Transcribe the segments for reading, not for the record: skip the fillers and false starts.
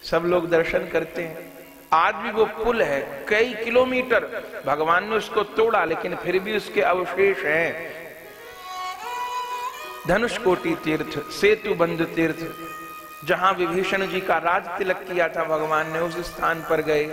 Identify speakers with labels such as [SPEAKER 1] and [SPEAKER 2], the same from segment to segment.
[SPEAKER 1] सब लोग दर्शन करते हैं। आज भी वो पुल है, कई किलोमीटर भगवान ने उसको तोड़ा, लेकिन फिर भी उसके अवशेष हैं। धनुषकोटि तीर्थ, सेतु बंधु तीर्थ, जहां विभीषण जी का राज तिलक किया था भगवान ने, उस स्थान पर गए।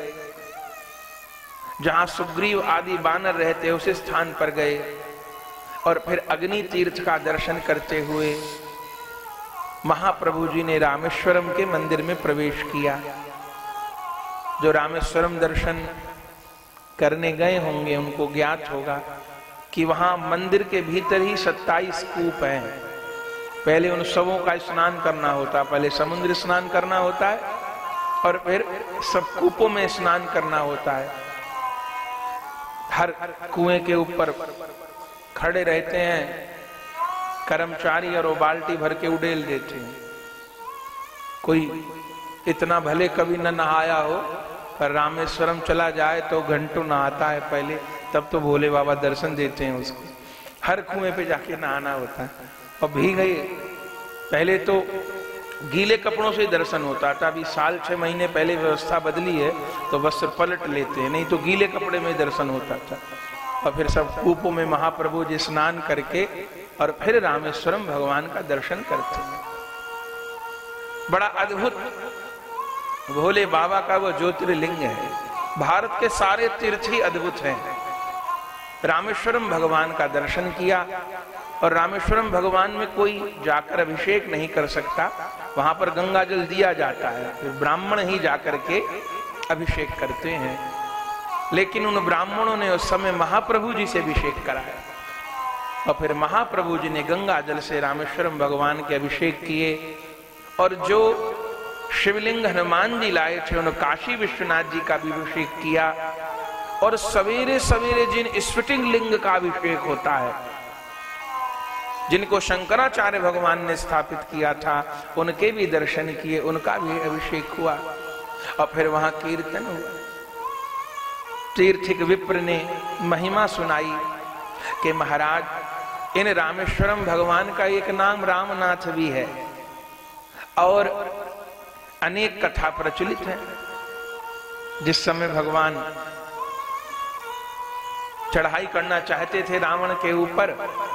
[SPEAKER 1] जहां सुग्रीव आदि बानर रहते, उस स्थान पर गए। और फिर अग्नि तीर्थ का दर्शन करते हुए महाप्रभु जी ने रामेश्वरम के मंदिर में प्रवेश किया। जो रामेश्वरम दर्शन करने गए होंगे उनको ज्ञात होगा कि वहां मंदिर के भीतर ही 27 कूप हैं। पहले उन सबों का स्नान करना होता, पहले समुद्र स्नान करना होता है और फिर सब कूपों में स्नान करना होता है। हर कुएं के ऊपर खड़े रहते हैं कर्मचारी और वो बाल्टी भर के उड़ेल देते हैं। कोई इतना भले कभी न नहाया हो, पर रामेश्वरम चला जाए तो घंटों नहाता है पहले, तब तो भोले बाबा दर्शन देते हैं उसको। हर कुएं पे जाके नहाना होता है। और भीग गए, पहले तो गीले कपड़ों से दर्शन होता था, अभी साल 6 महीने पहले व्यवस्था बदली है तो वस्त्र पलट लेते हैं, नहीं तो गीले कपड़े में दर्शन होता था। और फिर सब कूपों में महाप्रभु जी स्नान करके और फिर रामेश्वरम भगवान का दर्शन करते हैं। बड़ा अद्भुत भोले बाबा का वो ज्योतिर्लिंग है। भारत के सारे तीर्थ ही अद्भुत हैं। रामेश्वरम भगवान का दर्शन किया, और रामेश्वरम भगवान में कोई जाकर अभिषेक नहीं कर सकता, वहां पर गंगा जल दिया जाता है, फिर ब्राह्मण ही जाकर के अभिषेक करते हैं। लेकिन उन ब्राह्मणों ने उस समय महाप्रभु जी से अभिषेक कराया, और फिर महाप्रभु जी ने गंगा जल से रामेश्वरम भगवान के अभिषेक किए। और जो शिवलिंग हनुमान जी लाए थे उन्होंने काशी विश्वनाथ जी का भी अभिषेक किया। और सवेरे सवेरे जिन स्फटिक लिंग का अभिषेक होता है, जिनको शंकराचार्य भगवान ने स्थापित किया था, उनके भी दर्शन किए, उनका भी अभिषेक हुआ। और फिर वहां कीर्तन हुआ। तीर्थिक विप्र ने महिमा सुनाई कि महाराज इन रामेश्वरम भगवान का एक नाम रामनाथ भी है, और अनेक कथा प्रचलित है। जिस समय भगवान चढ़ाई करना चाहते थे रावण के ऊपर,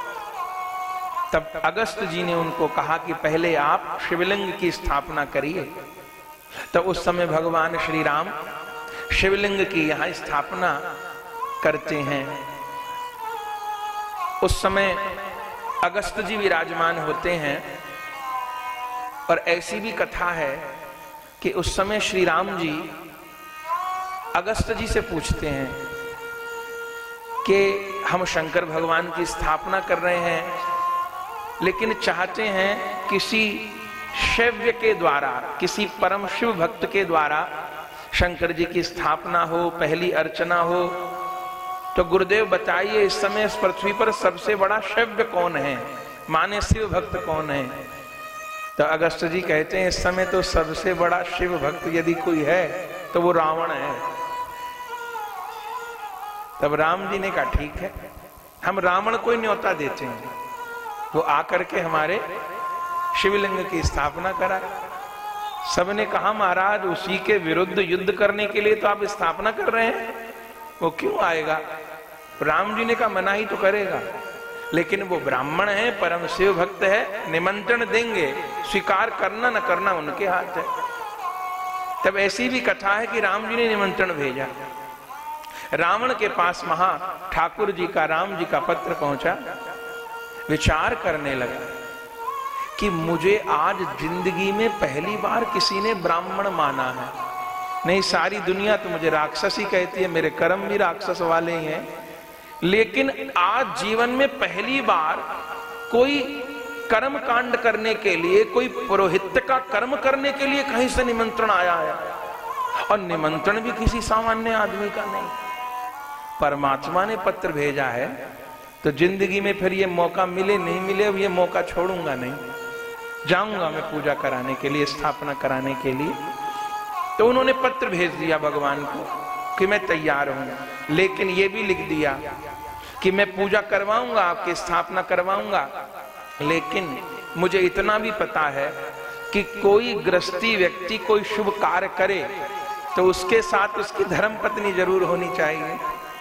[SPEAKER 1] तब अगस्त जी ने उनको कहा कि पहले आप शिवलिंग की स्थापना करिए। तब उस समय भगवान श्री राम शिवलिंग की यहां स्थापना करते हैं। उस समय अगस्त जी विराजमान होते हैं। और ऐसी भी कथा है कि उस समय श्री राम जी अगस्त जी से पूछते हैं कि हम शंकर भगवान की स्थापना कर रहे हैं, लेकिन चाहते हैं किसी शैव्य के द्वारा, किसी परम शिव भक्त के द्वारा शंकर जी की स्थापना हो, पहली अर्चना हो। तो गुरुदेव बताइए इस समय इस पृथ्वी पर सबसे बड़ा शैव्य कौन है, माने शिव भक्त कौन है? तो अगस्त जी कहते हैं इस समय तो सबसे बड़ा शिव भक्त यदि कोई है तो वो रावण है। तब राम जी ने कहा ठीक है, हम रावण को न्योता देते हैं, वो आकर के हमारे शिवलिंग की स्थापना कराए। सबने कहा महाराज उसी के विरुद्ध युद्ध करने के लिए तो आप स्थापना कर रहे हैं, वो क्यों आएगा? राम जी ने कहा मना ही तो करेगा, लेकिन वो ब्राह्मण है, परम शिव भक्त है, निमंत्रण देंगे, स्वीकार करना न करना उनके हाथ है। तब ऐसी भी कथा है कि राम जी ने निमंत्रण भेजा। रावण के पास महा ठाकुर जी का, राम जी का पत्र पहुंचा। विचार करने लगा कि मुझे आज जिंदगी में पहली बार किसी ने ब्राह्मण माना है। नहीं, सारी दुनिया तो मुझे राक्षस ही कहती है, मेरे कर्म भी राक्षस वाले ही हैं, लेकिन आज जीवन में पहली बार कोई कर्म कांड करने के लिए, कोई पुरोहित का कर्म करने के लिए कहीं से निमंत्रण आया है। और निमंत्रण भी किसी सामान्य आदमी का नहीं, परमात्मा ने पत्र भेजा है। तो जिंदगी में फिर ये मौका मिले नहीं मिले, अब ये मौका छोड़ूंगा नहीं, जाऊंगा मैं पूजा कराने के लिए, स्थापना कराने के लिए। तो उन्होंने पत्र भेज दिया भगवान को कि मैं तैयार हूं, लेकिन ये भी लिख दिया कि मैं पूजा करवाऊंगा, आपकी स्थापना करवाऊंगा, लेकिन मुझे इतना भी पता है कि कोई गृहस्थी व्यक्ति कोई शुभ कार्य करे तो उसके साथ उसकी धर्म पत्नी जरूर होनी चाहिए।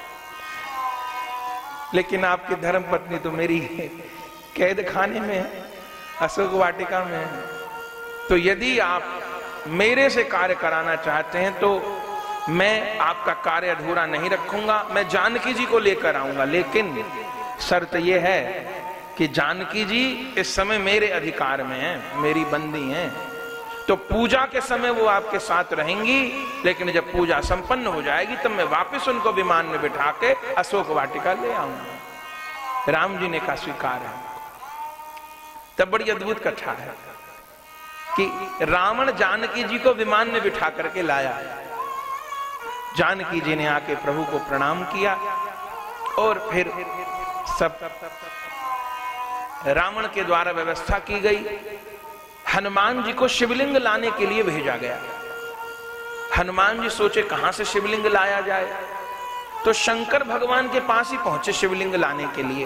[SPEAKER 1] लेकिन आपकी धर्म पत्नी तो मेरी कैद खाने में है, अशोक वाटिका में है। तो यदि आप मेरे से कार्य कराना चाहते हैं तो मैं आपका कार्य अधूरा नहीं रखूंगा, मैं जानकी जी को लेकर आऊंगा। लेकिन शर्त यह है कि जानकी जी इस समय मेरे अधिकार में हैं, मेरी बंदी हैं। तो पूजा के समय वो आपके साथ रहेंगी, लेकिन जब पूजा संपन्न हो जाएगी तब मैं वापस उनको विमान में बिठा के अशोक वाटिका ले आऊंगा। राम जी ने कहा स्वीकार है। तब बड़ी अद्भुत कथा है कि रावण जानकी जी को विमान में बिठा करके लाया। जानकी जी ने आके प्रभु को प्रणाम किया और फिर सब रावण के द्वारा व्यवस्था की गई। हनुमान जी को शिवलिंग लाने के लिए भेजा गया। हनुमान जी सोचे कहां से शिवलिंग लाया जाए, तो शंकर भगवान के पास ही पहुंचे शिवलिंग लाने के लिए।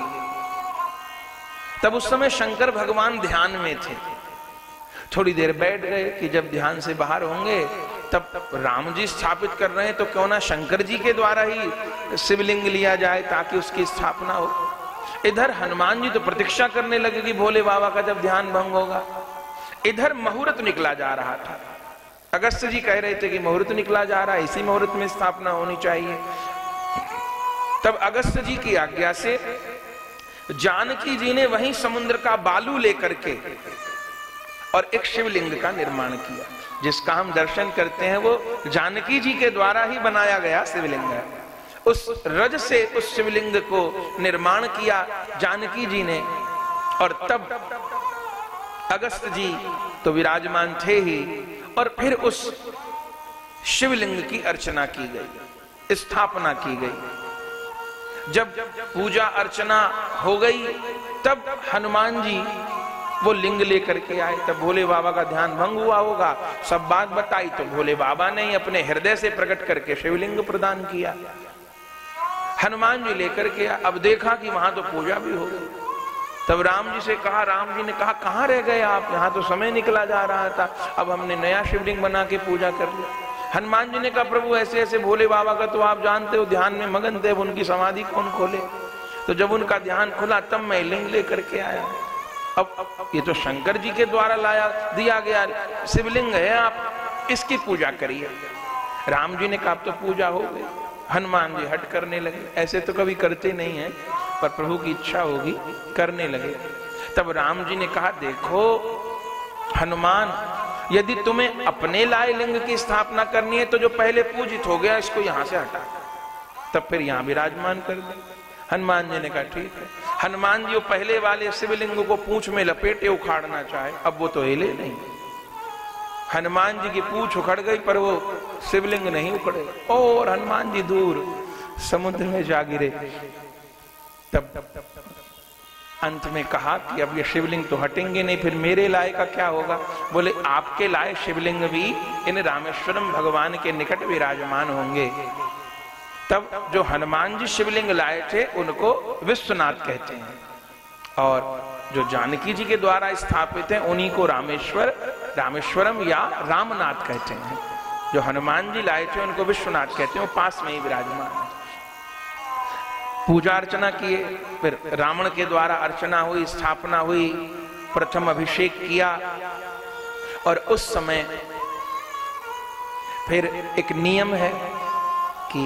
[SPEAKER 1] तब उस समय शंकर भगवान ध्यान में थे। थोड़ी देर बैठ गए कि जब ध्यान से बाहर होंगे तब राम जी स्थापित कर रहे हैं तो क्यों ना शंकर जी के द्वारा ही शिवलिंग लिया जाए ताकि उसकी स्थापना हो। इधर हनुमान जी तो प्रतीक्षा करने लगे कि भोले बाबा का जब ध्यान भंग होगा। इधर मुहूर्त निकला जा रहा था। अगस्त जी कह रहे थे कि मुहूर्त निकला जा रहा है, इसी मुहूर्त में स्थापना होनी चाहिए। तब अगस्त जी की आज्ञा से जानकी जी ने वहीं समुद्र का बालू लेकर के और एक शिवलिंग का निर्माण किया। जिसका हम दर्शन करते हैं वो जानकी जी के द्वारा ही बनाया गया शिवलिंग है। उस रज से उस शिवलिंग को निर्माण किया जानकी जी ने। और तब अगस्त जी तो विराजमान थे ही, और फिर उस शिवलिंग की अर्चना की गई, स्थापना की गई। जब पूजा अर्चना हो गई तब हनुमान जी वो लिंग लेकर के आए। तब भोले बाबा का ध्यान भंग हुआ होगा, सब बात बताई तो भोले बाबा ने अपने हृदय से प्रकट करके शिवलिंग प्रदान किया। हनुमान जी लेकर के अब देखा कि वहां तो पूजा भी हो गई। तब राम जी से कहा, राम जी ने कहा कहां रह गए आप, यहां तो समय निकला जा रहा था, अब हमने नया शिवलिंग बना के पूजा कर लिया। हनुमान जी ने कहा प्रभु ऐसे ऐसे भोले बाबा का तो आप जानते हो ध्यान में मगन थे, उनकी समाधि कौन खोले। तो जब उनका ध्यान खुला तब मैं लिंग लेकर के आया। अब ये तो शंकर जी के द्वारा लाया दिया गया शिवलिंग है, आप इसकी पूजा करिए। राम जी ने कहा अब तो पूजा हो गई। हनुमान जी हट करने लगे। ऐसे तो कभी करते नहीं है, पर प्रभु की इच्छा होगी करने लगे। तब राम जी ने कहा देखो हनुमान, यदि तुम्हें अपने लाए लिंग की स्थापना करनी है तो जो पहले पूजित हो गया इसको यहां से हटा, तब फिर यहां विराजमान कर दे। हनुमान जी ने कहा ठीक है। हनुमान जी वो पहले वाले शिवलिंग को पूंछ में लपेटे उखाड़ना चाहे, अब वो तो हिले नहीं। हनुमान जी की पूंछ उखड़ गई पर वो शिवलिंग नहीं उखड़े, और हनुमान जी दूर समुद्र में जा गिरे। तब अंत में कहा कि अब ये शिवलिंग तो हटेंगे नहीं, फिर मेरे लाए का क्या होगा। बोले आपके लाए शिवलिंग भी इन रामेश्वरम भगवान के निकट विराजमान होंगे। तब जो हनुमान जी शिवलिंग लाए थे उनको विश्वनाथ कहते हैं, और जो जानकी जी के द्वारा स्थापित हैं उन्हीं को रामेश्वरम या रामनाथ कहते हैं। जो हनुमान जी लाए थे उनको विश्वनाथ कहते हैं, वो पास में ही विराजमान है। पूजा अर्चना किए, फिर रावण के द्वारा अर्चना हुई, स्थापना हुई, प्रथम अभिषेक किया। और उस समय फिर एक नियम है कि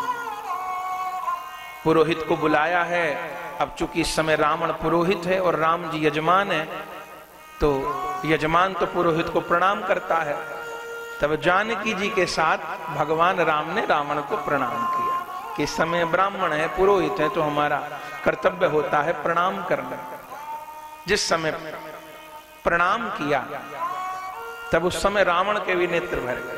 [SPEAKER 1] पुरोहित को बुलाया है। अब चूंकि इस समय रावण पुरोहित है और राम जी यजमान है, तो यजमान तो पुरोहित को प्रणाम करता है। तब जानकी जी के साथ भगवान राम ने रावण को प्रणाम किया कि इस समय ब्राह्मण है, पुरोहित है, तो हमारा कर्तव्य होता है प्रणाम करना। जिस समय प्रणाम किया तब उस समय रावण के भी नेत्र भर गए।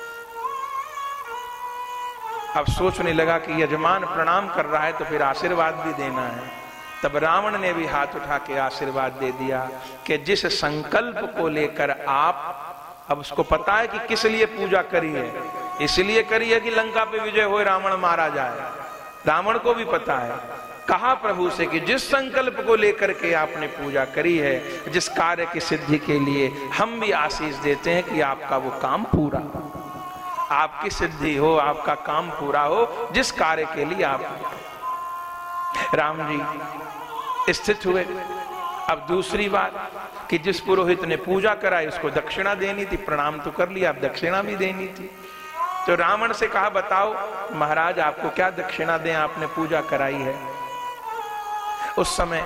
[SPEAKER 1] अब सोचने लगा कि यजमान प्रणाम कर रहा है तो फिर आशीर्वाद भी देना है। तब रावण ने भी हाथ उठा के आशीर्वाद दे दिया कि जिस संकल्प को लेकर आप, अब उसको पता है कि किस लिए पूजा करी है, इसलिए करी है कि लंका पे विजय हो, रावण मारा जाए। रावण को भी पता है कहा प्रभु से कि जिस संकल्प को लेकर के आपने पूजा करी है, जिस कार्य की सिद्धि के लिए, हम भी आशीष देते हैं कि आपका वो काम पूरा हो, आपकी सिद्धि हो, आपका काम पूरा हो, जिस कार्य के लिए आप। राम जी स्थित हुए। अब दूसरी बात कि जिस पुरोहित ने पूजा कराई उसको दक्षिणा देनी थी, प्रणाम तो कर लिया, अब दक्षिणा भी देनी थी। तो रावण से कहा, बताओ महाराज आपको क्या दक्षिणा दें, आपने पूजा कराई है। उस समय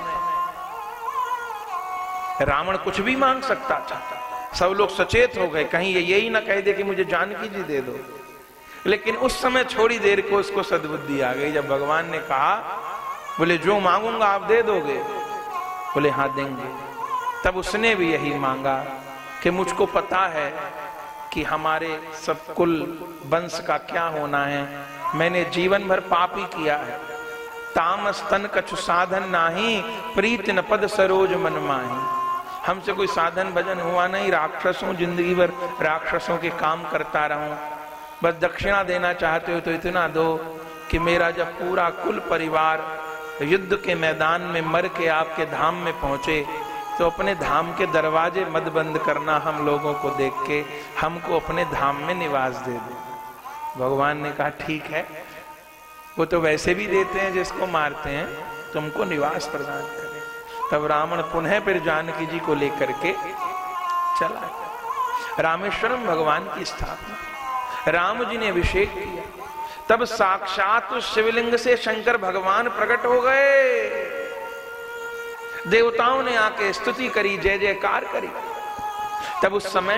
[SPEAKER 1] रावण कुछ भी मांग सकता था, सब लोग सचेत हो गए, कहीं ये यही ना कह दे कि मुझे जानकी जी दे दो। लेकिन उस समय थोड़ी देर को उसको सद्बुद्धि आ गई, जब भगवान ने कहा, बोले जो मांगूंगा आप दे दोगे, बोले हाँ देंगे। तब उसने भी यही मांगा कि मुझको पता है कि हमारे सब कुल वंश का क्या होना है, मैंने जीवन भर पाप ही किया है। तामस तन कछु साधन नाही, प्रीत न पद सरोज मन माही। हमसे कोई साधन भजन हुआ नहीं, राक्षस हूं, जिंदगी भर राक्षसों के काम करता रहूं। बस दक्षिणा देना चाहते हो तो इतना दो कि मेरा जब पूरा कुल परिवार युद्ध के मैदान में मर के आपके धाम में पहुंचे तो अपने धाम के दरवाजे मत बंद करना, हम लोगों को देख के हमको अपने धाम में निवास दे दो। भगवान ने कहा ठीक है, वो तो वैसे भी देते हैं जिसको मारते हैं, तुमको निवास प्रदान करें। तब रावण पुनः फिर जानकी जी को लेकर के चला। रामेश्वरम भगवान की स्थापना, राम जी ने अभिषेक किया। तब साक्षात उस शिवलिंग से शंकर भगवान प्रकट हो गए। देवताओं ने आके स्तुति करी, जय जयकार करी। तब उस समय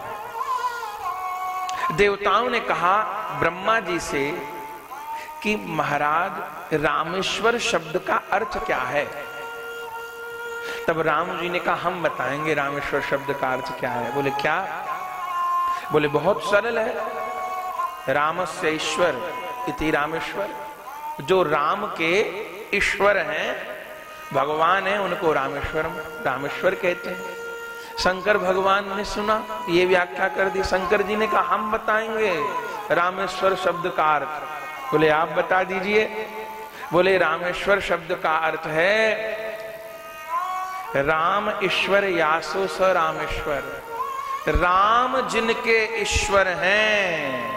[SPEAKER 1] देवताओं ने कहा ब्रह्मा जी से कि महाराज रामेश्वर शब्द का अर्थ क्या है। तब राम जी ने कहा हम बताएंगे रामेश्वर शब्द का अर्थ क्या है। बोले क्या? बोले बहुत सरल है, रामस्य ईश्वर इति रामेश्वर। जो राम के ईश्वर हैं, भगवान है, उनको रामेश्वर कहते हैं। शंकर भगवान ने सुना, ये व्याख्या कर दी। शंकर जी ने कहा हम बताएंगे रामेश्वर शब्द का अर्थ। बोले आप बता दीजिए। बोले रामेश्वर शब्द का अर्थ है राम ईश्वर यासो स रामेश्वर। राम जिनके ईश्वर हैं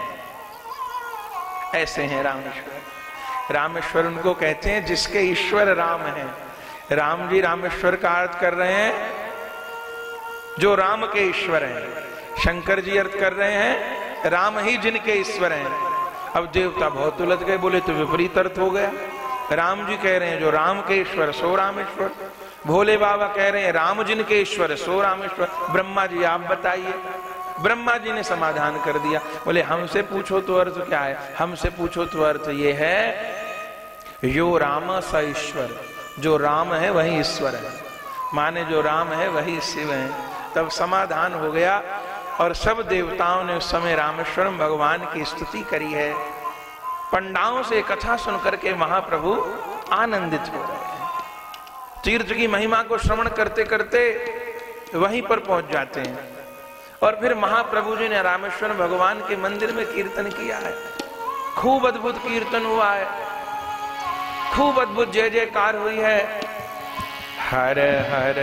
[SPEAKER 1] ऐसे हैं रामेश्वर। रामेश्वर उनको कहते हैं जिसके ईश्वर राम हैं। राम जी रामेश्वर का अर्थ कर रहे हैं जो राम के ईश्वर हैं। शंकर जी अर्थ कर रहे हैं राम ही जिनके ईश्वर हैं। अब देवता बहुत उलझ गए, बोले तो विपरीत अर्थ हो गया। राम जी कह रहे हैं जो राम के ईश्वर सो रामेश्वर। भोले बाबा कह रहे हैं राम जिनके ईश्वर सो रामेश्वर। ब्रह्मा जी आप बताइए। ब्रह्मा जी ने समाधान कर दिया। बोले हमसे पूछो तो अर्थ क्या है? हमसे पूछो तो अर्थ ये है यो राम स ईश्वर। जो राम है वही ईश्वर है, माने जो राम है वही शिव है। तब समाधान हो गया और सब देवताओं ने उस समय रामेश्वरम भगवान की स्तुति करी है। पंडाओं से कथा सुनकर के महाप्रभु आनंदित हो रहे हैं। तीर्थ की महिमा को श्रवण करते करते वहीं पर पहुंच जाते हैं। और फिर महाप्रभु जी ने रामेश्वर भगवान के मंदिर में कीर्तन किया है। खूब अद्भुत कीर्तन हुआ है, खूब अद्भुत जय जयकार हुई है। हर हर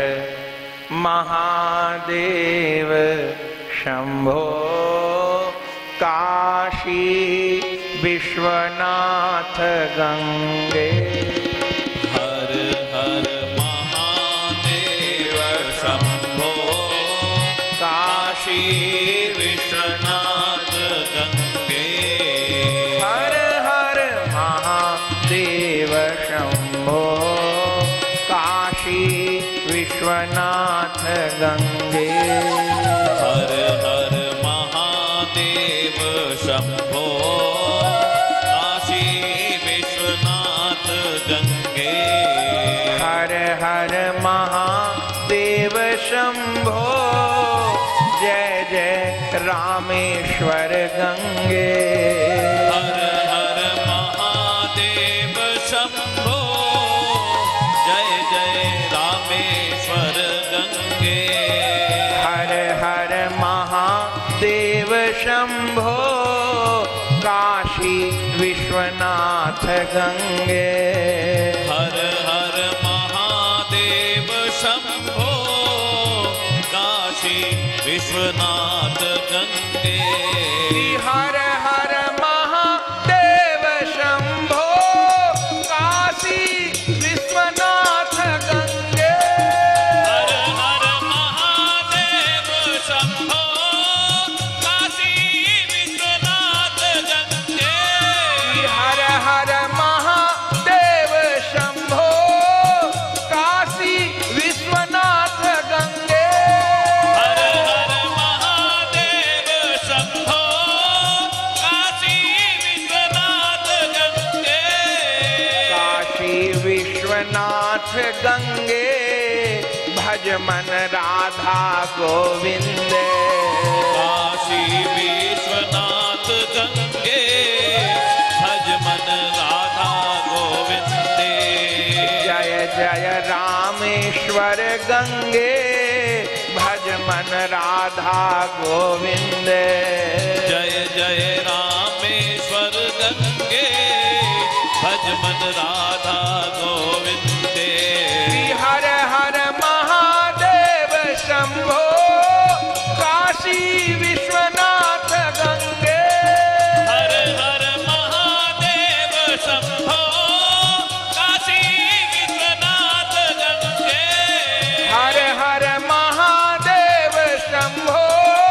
[SPEAKER 1] महादेव शंभो काशी विश्वनाथ गंगे।
[SPEAKER 2] हर हर महादेव शंभो काशी विश्वनाथ गंगे।
[SPEAKER 1] हर हर महादेव शंभो काशी विश्वनाथ गंगे।
[SPEAKER 2] हर हर महादेव शंभो काशी विश्वनाथ गंगे।
[SPEAKER 1] हर हर महादेव शंभो जय जय रामेश्वर गंगे।
[SPEAKER 2] हर हर महादेव शंभो जय जय रामेश्वर गंगे।
[SPEAKER 1] हर हर महादेव शंभो काशी विश्वनाथ गंगे।
[SPEAKER 2] हर विश्वनाथ गंगे
[SPEAKER 1] हर हर महादेव शंभो काशी विश्वनाथ गंगे
[SPEAKER 2] हर हर महादेव शंभो काशी विश्वनाथ गंगे
[SPEAKER 1] हर हर महादेव शंभो काशी विश्वनाथ गंगे
[SPEAKER 2] हर हर महादेव शंभो काशी विश्वनाथ गंगे
[SPEAKER 1] काशी विश्वनाथ गंगे भज मन राधा गोविंद
[SPEAKER 2] काशी विश्वनाथ गंगे भज मन राधा गोविंदे
[SPEAKER 1] जय जय रामेश्वर गंगे भज मन राधा गोविंद
[SPEAKER 2] जय जय रामेश्वर गंगे भज मन राधा गोविंदे
[SPEAKER 1] हर हर महादेव शंभो काशी विश्वनाथ गंगे
[SPEAKER 2] हर हर महादेव शंभो काशी विश्वनाथ गंगे
[SPEAKER 1] हर हर महादेव शंभो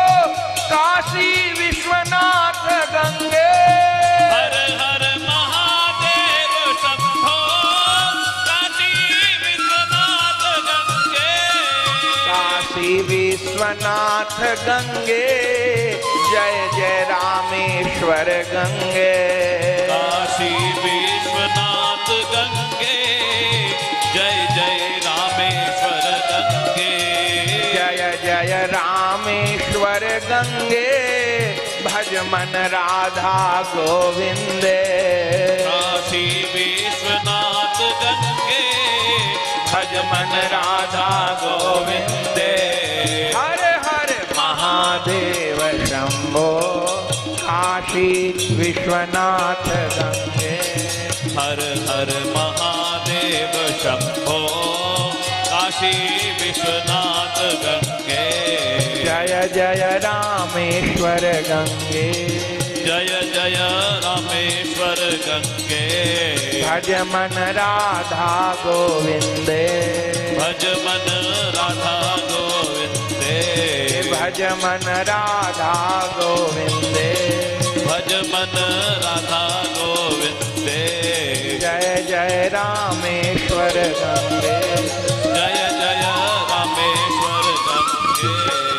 [SPEAKER 1] काशी विश्वनाथ गंगे
[SPEAKER 2] हर हर महादेव शंभो काशी विश्वनाथ गंगे
[SPEAKER 1] काशी विश्वनाथ गंगे जय जय रामेश्वर गंगे
[SPEAKER 2] काशी विश्वनाथ गंगे जय जय रामेश्वर गंगे
[SPEAKER 1] जय जय रामेश्वर गंगे भज मन राधा गोविंद
[SPEAKER 2] काशी विश्वनाथ गंगे
[SPEAKER 1] भज मन राधा गोविंद हर हर महादेव शंभो काशी विश्वनाथ गंगे
[SPEAKER 2] हर हर महादेव शंभो काशी विश्वनाथ गंगे
[SPEAKER 1] जय जय रामेश्वर गंगे
[SPEAKER 2] जय जय रामेश्वर गंगे
[SPEAKER 1] भज मन राधा गोविंद
[SPEAKER 2] भज मन राधा गोविंदे
[SPEAKER 1] भज मन राधा गोविंद
[SPEAKER 2] भज मन राधा गोविंदे
[SPEAKER 1] जय जय रामेश्वर गंगे
[SPEAKER 2] जय जय रामेश्वर गंगे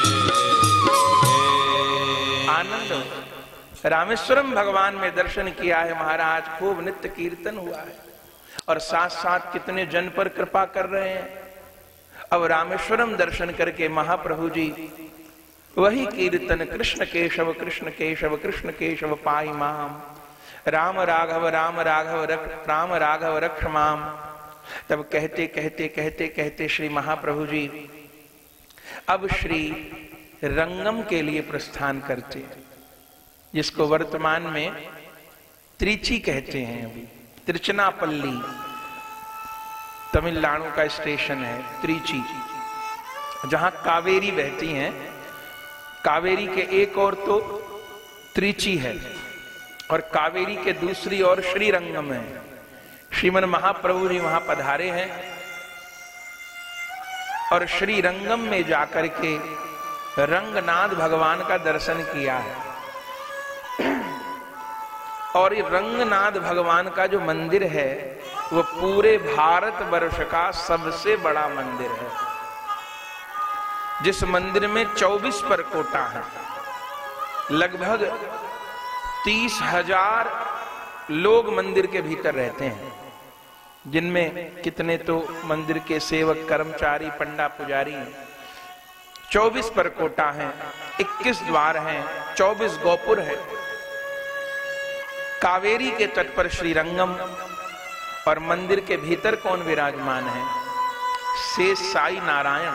[SPEAKER 1] आनंद रामेश्वरम भगवान में दर्शन किया है महाराज, खूब नित्य कीर्तन हुआ है और साथ साथ कितने जन पर कृपा कर रहे हैं। अब रामेश्वरम दर्शन करके महाप्रभु जी वही कीर्तन कृष्ण केशव कृष्ण केशव पाहि माम राम राघव राम राघव रक्ष माम। तब कहते कहते कहते कहते श्री महाप्रभु जी अब श्री रंगम के लिए प्रस्थान करते हैं, जिसको वर्तमान में त्रिची कहते हैं। अभी तिरुचनापल्ली तमिलनाडु का स्टेशन है त्रिची, जहां कावेरी बहती हैं। कावेरी के एक और तो त्रिची है और कावेरी के दूसरी ओर श्रीरंगम है। श्रीमन महाप्रभु जी वहां पधारे हैं और श्रीरंगम में जाकर के रंगनाथ भगवान का दर्शन किया है। और ये रंगनाथ भगवान का जो मंदिर है वो पूरे भारत वर्ष का सबसे बड़ा मंदिर है, जिस मंदिर में 24 परकोटा है। लगभग 30,000 लोग मंदिर के भीतर रहते हैं, जिनमें कितने तो मंदिर के सेवक कर्मचारी पंडा पुजारी हैं। 24 परकोटा हैं, 21 द्वार हैं, 24 गोपुर है। कावेरी के तट पर श्रीरंगम और मंदिर के भीतर कौन विराजमान है? शेष साई नारायण,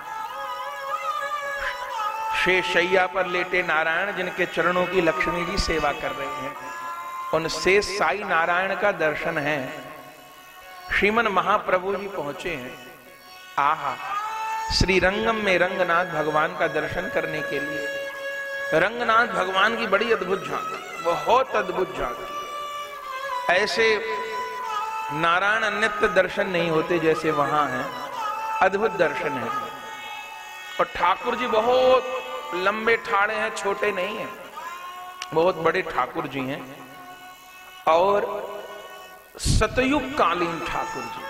[SPEAKER 1] शेष शैया पर लेटे नारायण, जिनके चरणों की लक्ष्मी जी सेवा कर रही हैं। उन शेष साई नारायण का दर्शन है। श्रीमन महाप्रभु जी पहुंचे हैं। आहा, श्रीरंगम में रंगनाथ भगवान का दर्शन करने के लिए। रंगनाथ भगवान की बड़ी अद्भुत झांकी, बहुत अद्भुत झांकी। ऐसे नारायण अन्यत्र दर्शन नहीं होते जैसे वहां हैं, अद्भुत दर्शन है। और ठाकुर जी बहुत लंबे ठाड़े हैं, छोटे नहीं हैं, बहुत बड़े ठाकुर जी हैं। और सतयुग कालीन ठाकुर जी।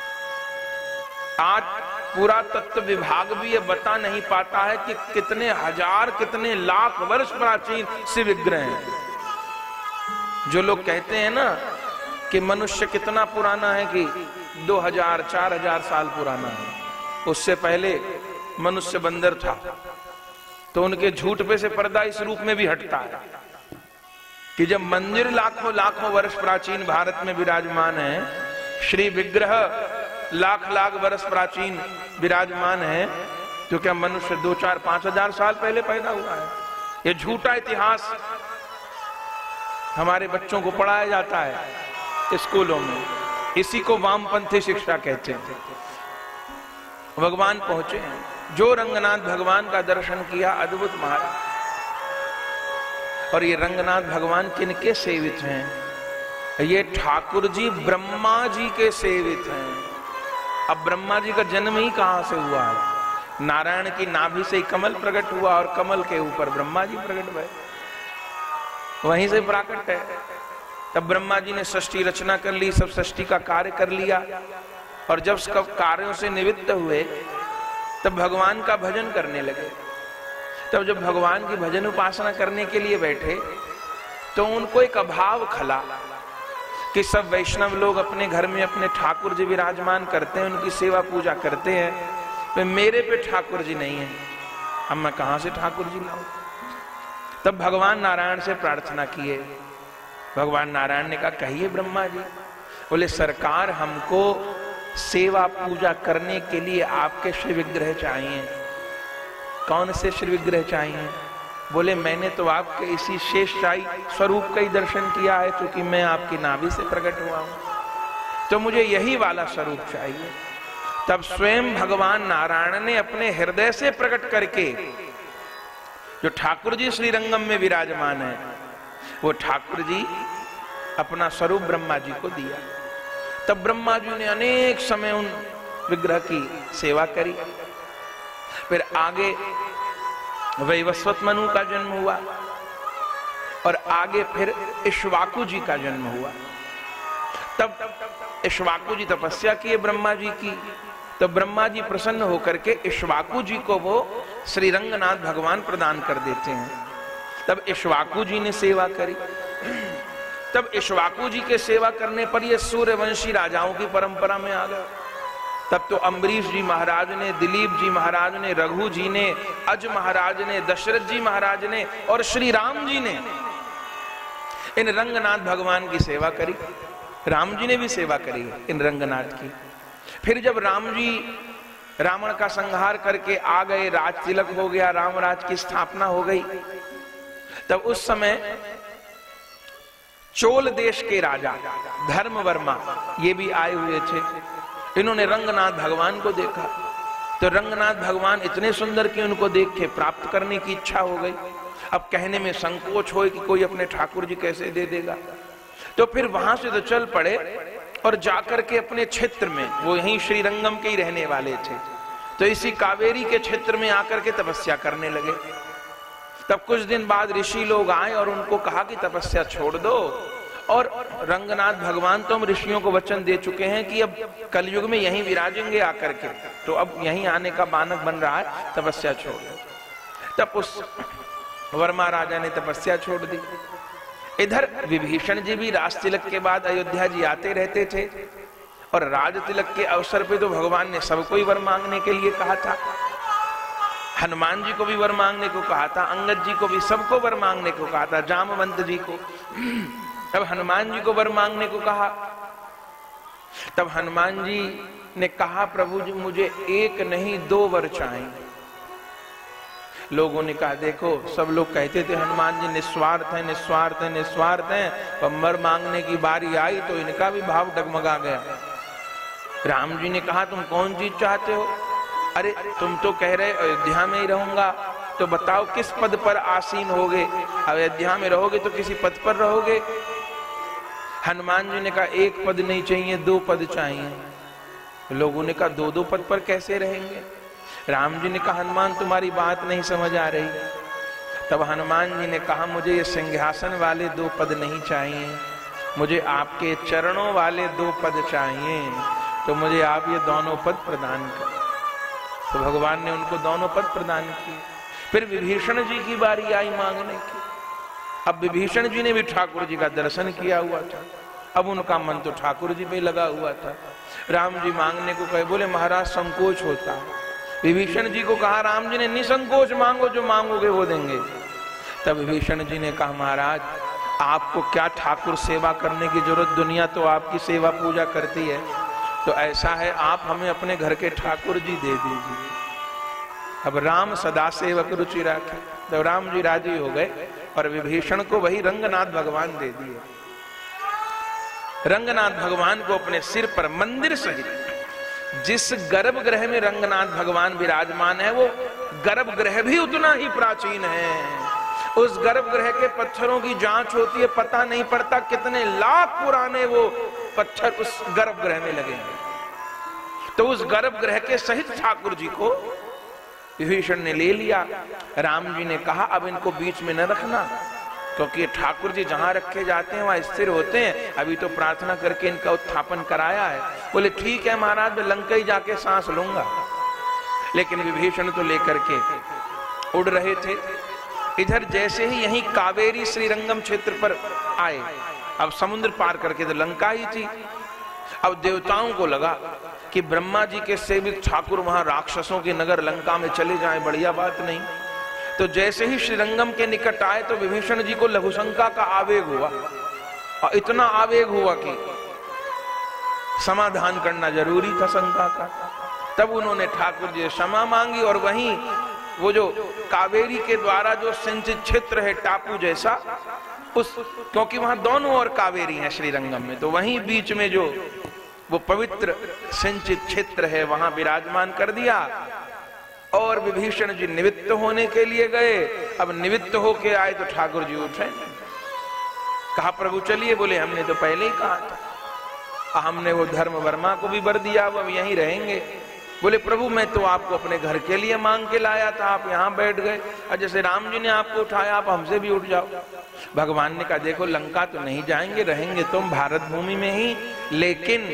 [SPEAKER 1] आज पुरातत्व विभाग भी ये बता नहीं पाता है कि कितने हजार कितने लाख वर्ष प्राचीन शिव विग्रह हैं। जो लोग कहते हैं ना कि मनुष्य कितना पुराना है कि 2000 4000 साल पुराना है, उससे पहले मनुष्य बंदर था, तो उनके झूठ पे से पर्दा इस रूप में भी हटता है कि जब मंदिर लाखों लाखों वर्ष प्राचीन भारत में विराजमान है, श्री विग्रह लाख लाख वर्ष प्राचीन विराजमान है, तो क्या मनुष्य 2 4 5 हजार साल पहले पैदा हुआ है? ये झूठा इतिहास हमारे बच्चों को पढ़ाया जाता है स्कूलों में, इसी को वामपंथी शिक्षा कहते हैं। भगवान पहुंचे हैं, जो रंगनाथ भगवान का दर्शन किया, अद्भुत महाराज। और ये रंगनाथ भगवान किनके सेवित हैं? ये ठाकुर जी ब्रह्मा जी के सेवित हैं। अब ब्रह्मा जी का जन्म ही कहां से हुआ है? नारायण की नाभि से ही कमल प्रकट हुआ और कमल के ऊपर ब्रह्मा जी प्रकट हुए, वहीं से प्राकट है। तब ब्रह्मा जी ने सृष्टि रचना कर ली, सब सृष्टि का कार्य कर लिया, और जब सब कार्यों से निवृत्त हुए तब भगवान का भजन करने लगे। तब जब भगवान की भजन उपासना करने के लिए बैठे तो उनको एक अभाव खला कि सब वैष्णव लोग अपने घर में अपने ठाकुर जी विराजमान करते हैं, उनकी सेवा पूजा करते हैं, तो मेरे पे ठाकुर जी नहीं है, अब मैं कहां से ठाकुर जी लाऊं? तब भगवान नारायण से प्रार्थना किए। भगवान नारायण ने कहा, कहिए ब्रह्मा जी। बोले, सरकार हमको सेवा पूजा करने के लिए आपके श्री विग्रह चाहिए। कौन से श्री विग्रह चाहिए? बोले, मैंने तो आपके इसी शेषशायी स्वरूप का ही दर्शन किया है, क्योंकि मैं आपकी नाभि से प्रकट हुआ हूं, तो मुझे यही वाला स्वरूप चाहिए। तब स्वयं भगवान नारायण ने अपने हृदय से प्रकट करके जो ठाकुर जी श्रीरंगम में विराजमान है, वो ठाकुर जी अपना स्वरूप ब्रह्मा जी को दिया। तब ब्रह्मा जी ने अनेक समय उन विग्रह की सेवा करी। फिर आगे वैवस्वत मनु का जन्म हुआ, और आगे फिर इक्ष्वाकु जी का जन्म हुआ। तब इक्ष्वाकु जी तपस्या किए ब्रह्मा जी की, तो ब्रह्मा जी प्रसन्न होकर के इक्ष्वाकु जी को वो श्री रंगनाथ भगवान प्रदान कर देते हैं। तब इक्ष्वाकु जी ने सेवा करी। तब इक्ष्वाकु जी के सेवा करने पर ये सूर्यवंशी राजाओं की परंपरा में आ गए। तब तो अम्बरीश जी महाराज ने, दिलीप जी महाराज ने, रघु जी ने, अज महाराज ने, दशरथ जी महाराज ने और श्री राम जी ने इन रंगनाथ भगवान की सेवा करी। राम जी ने भी सेवा करी इन रंगनाथ की। फिर जब राम जी रावण का संहार करके आ गए, राज तिलक हो गया, रामराज की स्थापना हो गई, तब उस समय चोल देश के राजा धर्मवर्मा ये भी आए हुए थे। इन्होंने रंगनाथ भगवान को देखा, तो रंगनाथ भगवान इतने सुंदर कि उनको देख के प्राप्त करने की इच्छा हो गई। अब कहने में संकोच हो कि कोई अपने ठाकुर जी कैसे दे देगा, तो फिर वहां से तो चल पड़े और जाकर के अपने क्षेत्र में, वो यहीं श्रीरंगम के ही रहने वाले थे, तो इसी कावेरी के क्षेत्र में आकर के तपस्या करने लगे। तब कुछ दिन बाद ऋषि लोग आए और उनको कहा कि तपस्या छोड़ दो, और रंगनाथ भगवान तो हम ऋषियों को वचन दे चुके हैं कि अब कलयुग में यहीं विराजेंगे आकर के, तो अब यहीं आने का बानक बन रहा है, तपस्या छोड़ दो। तब उस वर्मा राजा ने तपस्या छोड़ दी। इधर विभीषण जी भी राज तिलक के बाद अयोध्या जी आते रहते थे, और राज तिलक के अवसर पे तो भगवान ने सबको ही वर मांगने के लिए कहा था। हनुमान जी को भी वर मांगने को कहा था, अंगद जी को भी, सबको वर मांगने को कहा था, जामवंत जी को। तब हनुमान जी को वर मांगने को कहा। तब हनुमान जी ने कहा, प्रभु जी मुझे एक नहीं 2 वर चाहिए। लोगों ने कहा, देखो सब लोग कहते थे हनुमान जी निस्वार्थ हैं, निस्वार्थ हैं, निस्वार्थ हैं, पर वर मांगने की बारी आई तो इनका भी भाव डगमगा गया। राम जी ने कहा, तुम कौन चीज चाहते हो? अरे तुम तो कह रहे अयोध्या में ही रहूंगा, तो बताओ किस पद पर आसीन होगे? अयोध्या में रहोगे तो किसी पद पर रहोगे। हनुमान जी ने कहा एक पद नहीं चाहिए, 2 पद चाहिए। लोगों ने कहा 2-2 पद पर कैसे रहेंगे? राम जी ने कहा हनुमान तुम्हारी बात नहीं समझ आ रही। तब हनुमान जी ने कहा मुझे ये सिंहासन वाले 2 पद नहीं चाहिए, मुझे आपके चरणों वाले 2 पद चाहिए, तो मुझे आप ये दोनों पद प्रदान करें। तो भगवान ने उनको दोनों पद प्रदान किए। फिर विभीषण जी की बारी आई मांगने की। अब विभीषण जी ने भी ठाकुर जी का दर्शन किया हुआ था, अब उनका मन तो ठाकुर जी पे लगा हुआ था। राम जी मांगने को कहे, बोले महाराज संकोच होता है। विभीषण जी को कहा राम जी ने निसंकोच मांगो, जो मांगोगे वो देंगे। तब विभीषण जी ने कहा महाराज आपको क्या ठाकुर सेवा करने की जरूरत, दुनिया तो आपकी सेवा पूजा करती है, तो ऐसा है आप हमें अपने घर के ठाकुर जी दे दीजिए। अब राम सदा सेवक रुचि रखे, तो राम जी राजी हो गए और विभीषण को वही रंगनाथ भगवान दे दिए। रंगनाथ भगवान को अपने सिर पर मंदिर सहित जिस गर्भगृह में रंगनाथ भगवान विराजमान है, वो गर्भगृह भी उतना ही प्राचीन है। उस गर्भगृह के पत्थरों की जांच होती है, पता नहीं पड़ता कितने लाख पुराने वो पत्थर उस गर्भगृह में लगे हैं। तो उस गर्भगृह के सहित ठाकुर जी को विभीषण ने ले लिया। राम जी ने कहा अब इनको बीच में न रखना, क्योंकि ठाकुर जी जहां रखे जाते हैं वहां स्थिर होते हैं, अभी तो प्रार्थना करके इनका उत्थापन कराया है। बोले ठीक है महाराज, मैं लंका ही जाके सांस लूंगा। लेकिन विभीषण तो लेकर के उड़ रहे थे। इधर जैसे ही यहीं कावेरी श्रीरंगम क्षेत्र पर आए, अब समुद्र पार करके तो लंका ही थी। अब देवताओं को लगा कि ब्रह्मा जी के सेवित ठाकुर वहां राक्षसों के नगर लंका में चले जाएं, बढ़िया बात नहीं। तो जैसे ही श्रीरंगम के निकट आए तो विभीषण जी को लघुशंका का आवेग हुआ, और इतना आवेग हुआ कि समाधान करना जरूरी था शंका का। तब उन्होंने ठाकुर जी से क्षमा मांगी, और वहीं वो जो कावेरी के द्वारा जो सिंचित क्षेत्र है टापू जैसा, उस क्योंकि वहां दोनों ओर कावेरी है श्रीरंगम में, तो वहीं बीच में जो वो पवित्र सिंचित क्षेत्र है वहां विराजमान कर दिया। और विभीषण जी निवृत्त होने के लिए गए। अब निवृत्त होके आए तो ठाकुर जी उठे, कहा प्रभु चलिए। बोले हमने तो पहले ही कहा था, हमने वो धर्म वर्मा को भी वर दिया, वो अब यहीं रहेंगे। बोले प्रभु मैं तो आपको अपने घर के लिए मांग के लाया था, आप यहाँ बैठ गए, और जैसे राम जी ने आपको उठाया आप हमसे भी उठ जाओ। भगवान ने कहा देखो लंका तो नहीं जाएंगे, रहेंगे तुम भारत भूमि में ही, लेकिन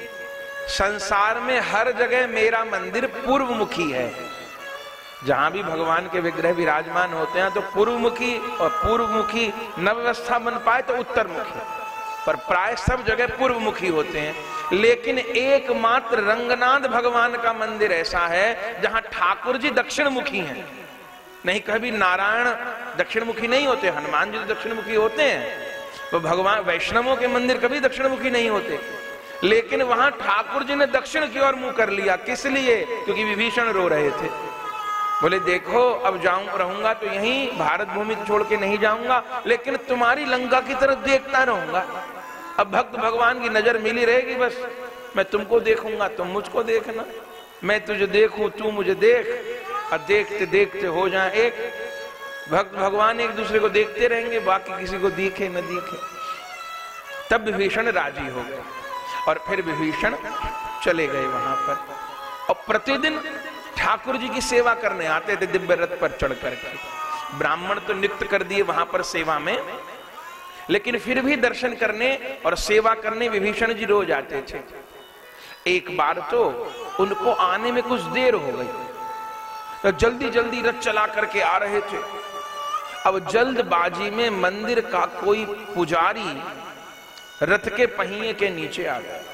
[SPEAKER 1] संसार में हर जगह मेरा मंदिर पूर्वमुखी है। जहां भी भगवान के विग्रह विराजमान होते हैं तो पूर्वमुखी, और पूर्वमुखी न व्यवस्था बन पाए तो उत्तरमुखी, पर प्राय सब जगह पूर्वमुखी होते हैं। लेकिन एकमात्र रंगनाथ भगवान का मंदिर ऐसा है जहां ठाकुर जी दक्षिणमुखी हैं। नहीं कभी नारायण दक्षिणमुखी नहीं होते, हनुमान जी तो दक्षिणमुखी होते हैं, तो भगवान वैष्णवों के मंदिर कभी दक्षिणमुखी नहीं होते। लेकिन वहां ठाकुर जी ने दक्षिण की ओर मुंह कर लिया, किस लिए? क्योंकि विभीषण रो रहे थे। बोले देखो अब रहूंगा तो यहीं भारत भूमि छोड़ के नहीं जाऊंगा, लेकिन तुम्हारी लंका की तरफ देखता रहूंगा। अब भक्त भगवान की नजर मिली रहेगी, बस मैं तुमको देखूंगा तुम मुझको देखना, मैं तुझे देखूं तू मुझे देख, और देखते देखते हो जाए एक। भक्त भगवान एक दूसरे को देखते रहेंगे, बाकी किसी को दिखे न दिखे। तब विभीषण राजी हो गए और फिर विभीषण चले गए वहां पर, और प्रतिदिन ठाकुर जी की सेवा करने आते थे दिव्य रथ पर चढ़ करके। ब्राह्मण तो नियुक्त कर दिए वहां पर सेवा में, लेकिन फिर भी दर्शन करने और सेवा करने विभीषण जी रोज आते थे। एक बार तो उनको आने में कुछ देर हो गई, तो जल्दी जल्दी रथ चला करके आ रहे थे। अब जल्दबाजी में मंदिर का कोई पुजारी रथ के पहिए के नीचे आ गया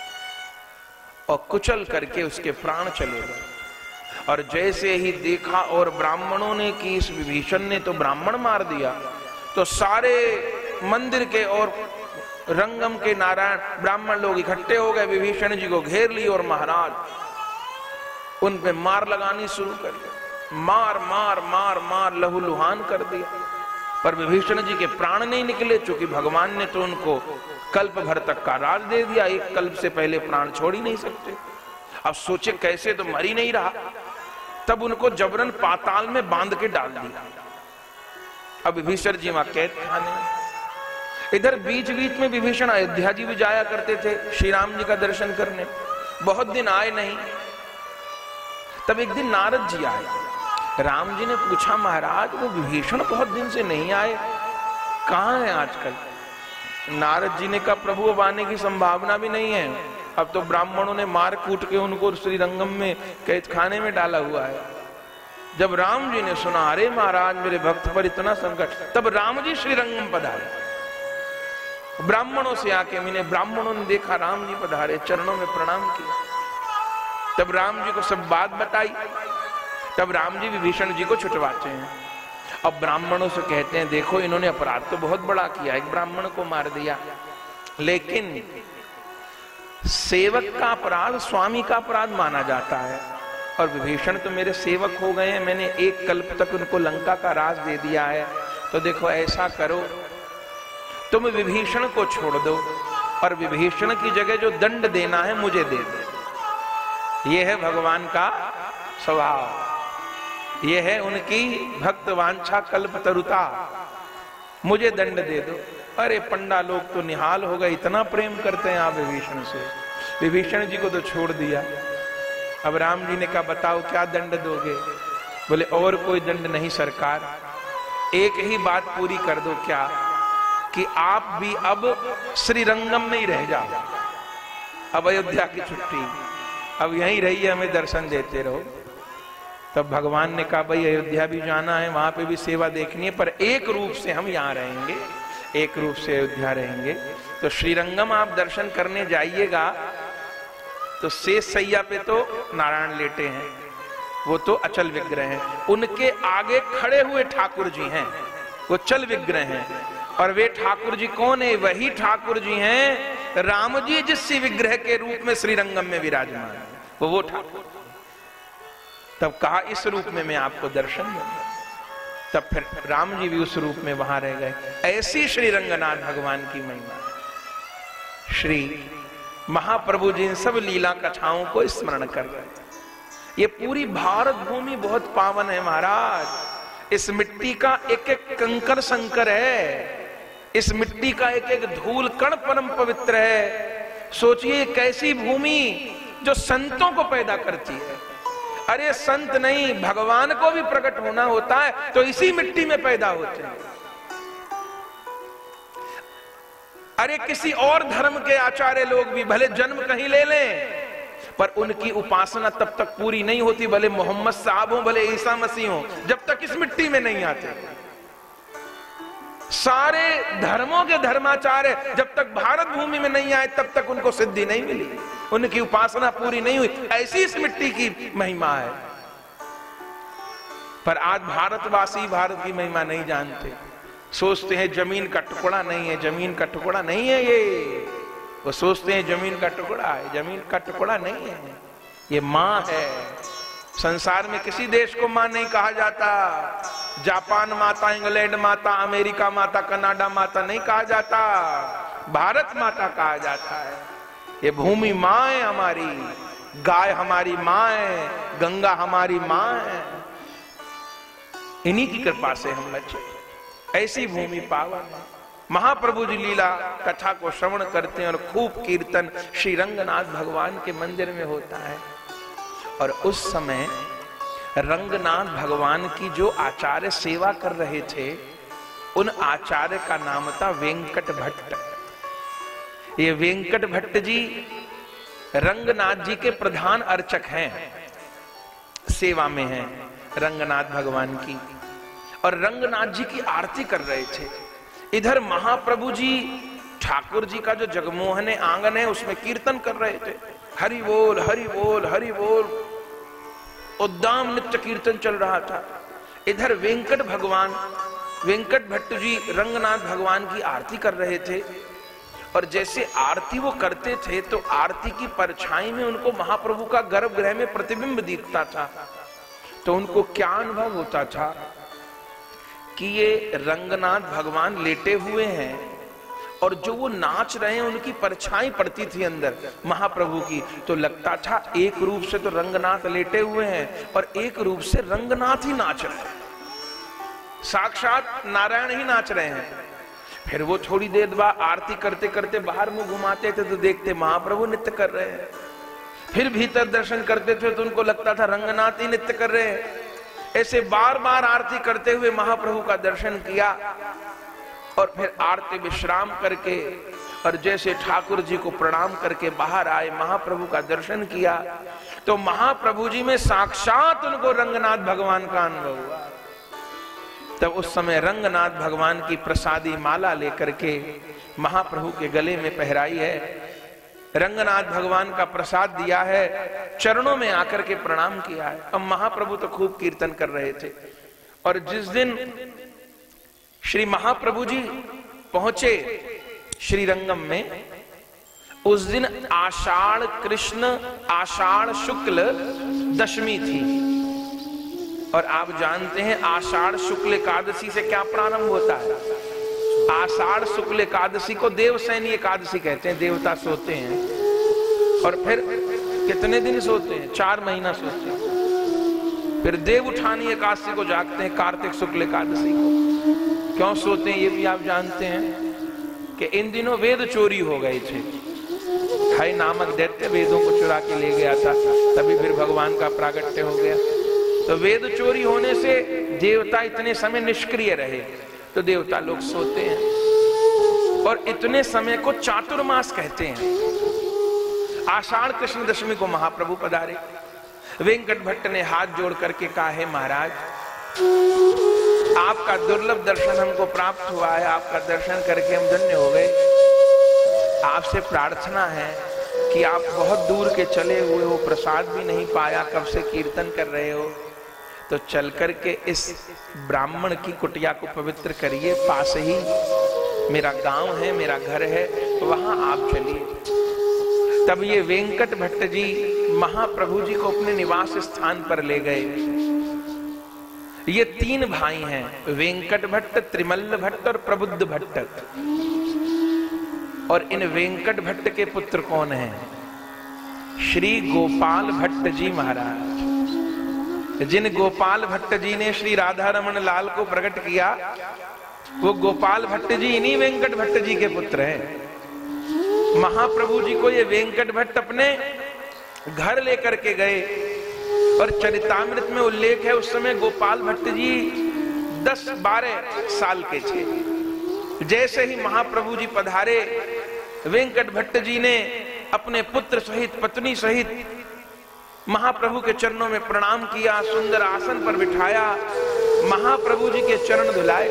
[SPEAKER 1] और कुचल करके उसके प्राण चले गए। और जैसे ही देखा और ब्राह्मणों ने कि इस विभीषण ने तो ब्राह्मण मार दिया, तो सारे मंदिर के और रंगम के नारायण ब्राह्मण लोग इकट्ठे हो गए, विभीषण जी को घेर लिए और महाराज उन पे मार लगानी शुरू कर दी। मार मार मार मार लहूलुहान कर दिया, पर विभीषण जी के प्राण नहीं निकले, क्योंकि भगवान ने तो उनको कल्प भर तक का राज दे दिया, एक कल्प से पहले प्राण छोड़ ही नहीं सकते। अब सोचे कैसे, तो मर ही नहीं रहा। तब उनको जबरन पाताल में बांध के डाल दिया। अब विभीषण जी वहां कैद खाने। इधर बीच बीच में विभीषण अयोध्या जी भी जाया करते थे श्री राम जी का दर्शन करने। बहुत दिन आए नहीं। तब एक दिन नारद जी आए। राम जी ने पूछा, महाराज वो विभीषण बहुत दिन से नहीं आए, कहां है आजकल? नारद जी ने कहा, प्रभु अब आने की संभावना भी नहीं है। अब तो ब्राह्मणों ने मार कूट के उनको श्रीरंगम में कैद खाने में डाला हुआ है। जब राम जी ने सुना, अरे महाराज मेरे भक्त पर इतना संकट, तब राम जी श्रीरंगम पधारे। ब्राह्मणों से आके मिले। ब्राह्मणों ने देखा राम जी पधारे, चरणों में प्रणाम किया। तब राम जी को सब बात बताई। तब राम जी विभीषण जी को छुटवाते हैं। अब ब्राह्मणों से कहते हैं, देखो इन्होंने अपराध तो बहुत बड़ा किया, एक ब्राह्मण को मार दिया, लेकिन सेवक का अपराध स्वामी का अपराध माना जाता है। और विभीषण तो मेरे सेवक हो गए हैं, मैंने एक कल्प तक उनको लंका का राज दे दिया है। तो देखो ऐसा करो, तुम विभीषण को छोड़ दो और विभीषण की जगह जो दंड देना है मुझे दे दो। यह है भगवान का स्वभाव, यह है उनकी भक्त वांछा कल्पतरुता। मुझे दंड दे दो। अरे पंडा लोग तो निहाल हो गए, इतना प्रेम करते हैं आप विभीषण से। विभीषण जी को तो छोड़ दिया। अब राम जी ने कहा, बताओ क्या दंड दोगे? बोले, और कोई दंड नहीं सरकार, एक ही बात पूरी कर दो। क्या? कि आप भी अब श्रीरंगम में ही रह जाओ। अब अयोध्या की छुट्टी, अब यहीं रहिए, हमें दर्शन देते रहो। तब भगवान ने कहा, भाई अयोध्या भी जाना है, वहां पे भी सेवा देखनी है, पर एक रूप से हम यहाँ रहेंगे, एक रूप से अयोध्या रहेंगे। तो श्रीरंगम आप दर्शन करने जाइएगा तो शेष सैया पे तो नारायण लेटे हैं, वो तो अचल विग्रह हैं। उनके आगे खड़े हुए ठाकुर जी हैं, वो चल विग्रह हैं। और वे ठाकुर जी कौन है? वही ठाकुर जी हैं राम जी जिस विग्रह के रूप में श्रीरंगम में विराजमान है, वो ठाकुर। तब कहा, इस रूप में मैं आपको दर्शन दूंगा। तब फिर राम जी भी उस रूप में वहां रह गए। ऐसी श्री रंगनाथ भगवान की महिमा। श्री महाप्रभु जी इन सब लीला कथाओं को स्मरण कर रहे हैं। ये पूरी भारत भूमि बहुत पावन है महाराज। इस मिट्टी का एक एक कंकर संकर है, इस मिट्टी का एक एक धूल कण परम पवित्र है। सोचिए कैसी भूमि जो संतों को पैदा करती है। अरे संत नहीं, भगवान को भी प्रकट होना होता है तो इसी मिट्टी में पैदा होते हैं। अरे किसी और धर्म के आचार्य लोग भी भले जन्म कहीं ले लें, पर उनकी उपासना तब तक पूरी नहीं होती, भले मोहम्मद साहब हो, भले ईसा मसीह हो, जब तक इस मिट्टी में नहीं आते। सारे धर्मों के धर्माचार्य जब तक भारत भूमि में नहीं आए तब तक उनको सिद्धि नहीं मिली, उनकी उपासना पूरी नहीं हुई। ऐसी इस मिट्टी की महिमा है। पर आज भारतवासी भारत की महिमा नहीं जानते, सोचते हैं जमीन का टुकड़ा नहीं है, जमीन का टुकड़ा नहीं है ये। वो सोचते हैं जमीन का टुकड़ा है, जमीन का टुकड़ा नहीं है, ये माँ है। संसार में किसी देश को माँ नहीं कहा जाता। जापान माता, इंग्लैंड माता, अमेरिका माता, कनाडा माता नहीं कहा जाता, भारत माता कहा जाता है। ये भूमि माँ है हमारी, गाय हमारी माँ है, गंगा हमारी माँ है। इन्हीं की कृपा से हम बचे। ऐसी भूमि पावन है। महाप्रभु जी लीला कथा को श्रवण करते हैं और खूब कीर्तन श्री रंगनाथ भगवान के मंदिर में होता है। और उस समय रंगनाथ भगवान की जो आचार्य सेवा कर रहे थे, उन आचार्य का नाम था वेंकट भट्ट। ये वेंकट भट्ट जी रंगनाथ जी के प्रधान अर्चक हैं, सेवा में हैं रंगनाथ भगवान की, और रंगनाथ जी की आरती कर रहे थे। इधर महाप्रभु जी ठाकुर जी का जो जगमोहने आंगन है उसमें कीर्तन कर रहे थे, हरि बोल हरि बोल हरि बोल, उद्दाम नित्य कीर्तन चल रहा था। इधर वेंकट भगवान, वेंकट भट्ट जी रंगनाथ भगवान की आरती कर रहे थे। और जैसे आरती वो करते थे तो आरती की परछाई में उनको महाप्रभु का गर्भगृह में प्रतिबिंब दिखता था। तो उनको क्या अनुभव होता था कि ये रंगनाथ भगवान लेटे हुए हैं और जो वो नाच रहे हैं उनकी परछाई पड़ती थी अंदर महाप्रभु की, तो लगता था एक रूप से तो रंगनाथ लेटे हुए हैं और एक रूप से रंगनाथ ही नाच रहे हैं, साक्षात नारायण ही नाच रहे हैं। फिर वो थोड़ी देर बाद आरती करते करते बाहर मुंह घुमाते थे तो देखते महाप्रभु नृत्य कर रहे हैं। फिर भीतर दर्शन करते थे तो उनको लगता था रंगनाथ ही नृत्य कर रहे हैं। ऐसे बार बार आरती करते हुए महाप्रभु का दर्शन किया और फिर आरती विश्राम करके और जैसे ठाकुर जी को प्रणाम करके बाहर आए, महाप्रभु का दर्शन किया तो महाप्रभु जी में साक्षात उनको रंगनाथ भगवान का अनुभव हुआ। तब उस समय रंगनाथ भगवान की प्रसादी माला लेकर के महाप्रभु के गले में पहराई है, रंगनाथ भगवान का प्रसाद दिया है, चरणों में आकर के प्रणाम किया है। अब महाप्रभु तो खूब कीर्तन कर रहे थे और जिस दिन श्री महाप्रभु जी पहुंचे श्रीरंगम में, उस दिन आषाढ़ कृष्ण आषाढ़ शुक्ल दशमी थी और आप जानते हैं आषाढ़ शुक्ल एकादशी से क्या प्रारंभ होता है। आषाढ़ शुक्ल एकादशी को देवसैनी एकादशी कहते हैं, देवता सोते हैं और फिर कितने दिन सोते हैं, 4 महीना सोते हैं। फिर देव उठानी एकादशी को जागते हैं, कार्तिक शुक्ल एकादशी को। क्यों सोते हैं ये भी आप जानते हैं कि इन दिनों वेद चोरी हो गए थे, हय नामक दैत्य वेदों को चुरा के ले गया था, तभी फिर भगवान का प्रागट्य हो गया। तो वेद चोरी होने से देवता इतने समय निष्क्रिय रहे तो देवता लोग सोते हैं और इतने समय को चातुर्मास कहते हैं। आषाढ़ कृष्ण दशमी को महाप्रभु पधारे। वेंकट भट्ट ने हाथ जोड़ करके कहा, है महाराज आपका दुर्लभ दर्शन हमको प्राप्त हुआ है, आपका दर्शन करके हम धन्य हो गए। आपसे प्रार्थना है कि आप बहुत दूर के चले हुए हो, प्रसाद भी नहीं पाया, कब से कीर्तन कर रहे हो, तो चल करके इस ब्राह्मण की कुटिया को पवित्र करिए, पास ही मेरा गांव है, मेरा घर है, वहां आप चलिए। तब ये वेंकट भट्ट जी महाप्रभु जी को अपने निवास स्थान पर ले गए। ये 3 भाई हैं, वेंकट भट्ट, त्रिमल्ल भट्ट और प्रबुद्ध भट्ट। और इन वेंकट भट्ट के पुत्र कौन हैं? श्री गोपाल भट्ट जी महाराज। जिन गोपाल भट्ट जी ने श्री राधा रमन लाल को प्रकट किया, वो गोपाल भट्ट जी इन्हीं वेंकट भट्ट जी के पुत्र हैं। महाप्रभु जी को ये वेंकट भट्ट अपने घर लेकर के गए और चरितामृत में उल्लेख है उस समय गोपाल भट्ट जी 10-12 साल के थे। जैसे ही महाप्रभु जी पधारे, वेंकट भट्ट जी ने अपने पुत्र सहित पत्नी सहित महाप्रभु के चरणों में प्रणाम किया, सुंदर आसन पर बिठाया, महाप्रभु जी के चरण धुलाए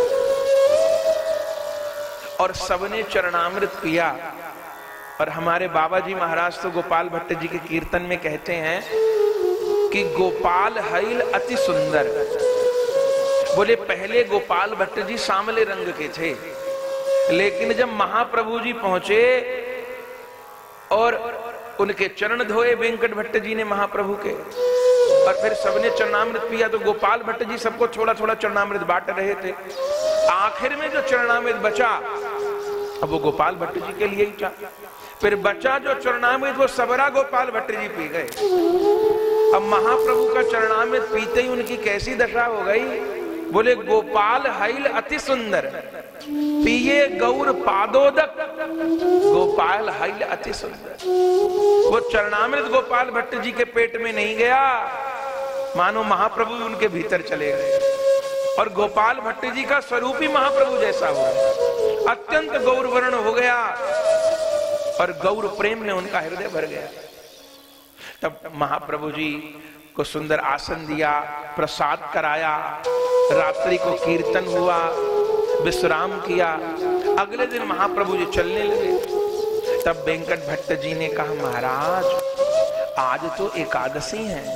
[SPEAKER 1] और सबने चरणामृत पिया। और हमारे बाबा जी महाराज तो गोपाल भट्ट जी के कीर्तन में कहते हैं कि गोपाल हैल अति सुंदर। बोले पहले गोपाल भट्ट जी सांवले रंग के थे, लेकिन जब महाप्रभु जी पहुंचे और उनके चरण धोए वेंकट भट्ट जी ने महाप्रभु के, और फिर सबने चरणामृत पिया, तो गोपाल भट्ट जी सबको थोड़ा थोड़ा चरणामृत बांट रहे थे। आखिर में जो चरणामृत बचा अब वो गोपाल भट्ट जी के लिए ही था। फिर बचा जो चरणामृत वो सबरा गोपाल भट्ट जी पी गए। अब महाप्रभु का चरणामृत पीते ही उनकी कैसी दशा हो गई। बोले गोपाल हैल अति सुंदर, पिए गौर पादोदक, गोपाल हैल अति सुंदर। वो चरणामृत गोपाल भट्ट जी के पेट में नहीं गया, मानो महाप्रभु उनके भीतर चले गए और गोपाल भट्ट जी का स्वरूप ही महाप्रभु जैसा हुआ, अत्यंत गौर वर्ण हो गया और गौर प्रेम में उनका हृदय भर गया। तब महाप्रभु जी को सुंदर आसन दिया, प्रसाद कराया, रात्रि को कीर्तन हुआ, विश्राम किया। अगले दिन महाप्रभु जी चलने लगे। तब वेंकट भट्ट जी ने कहा, महाराज आज तो एकादशी है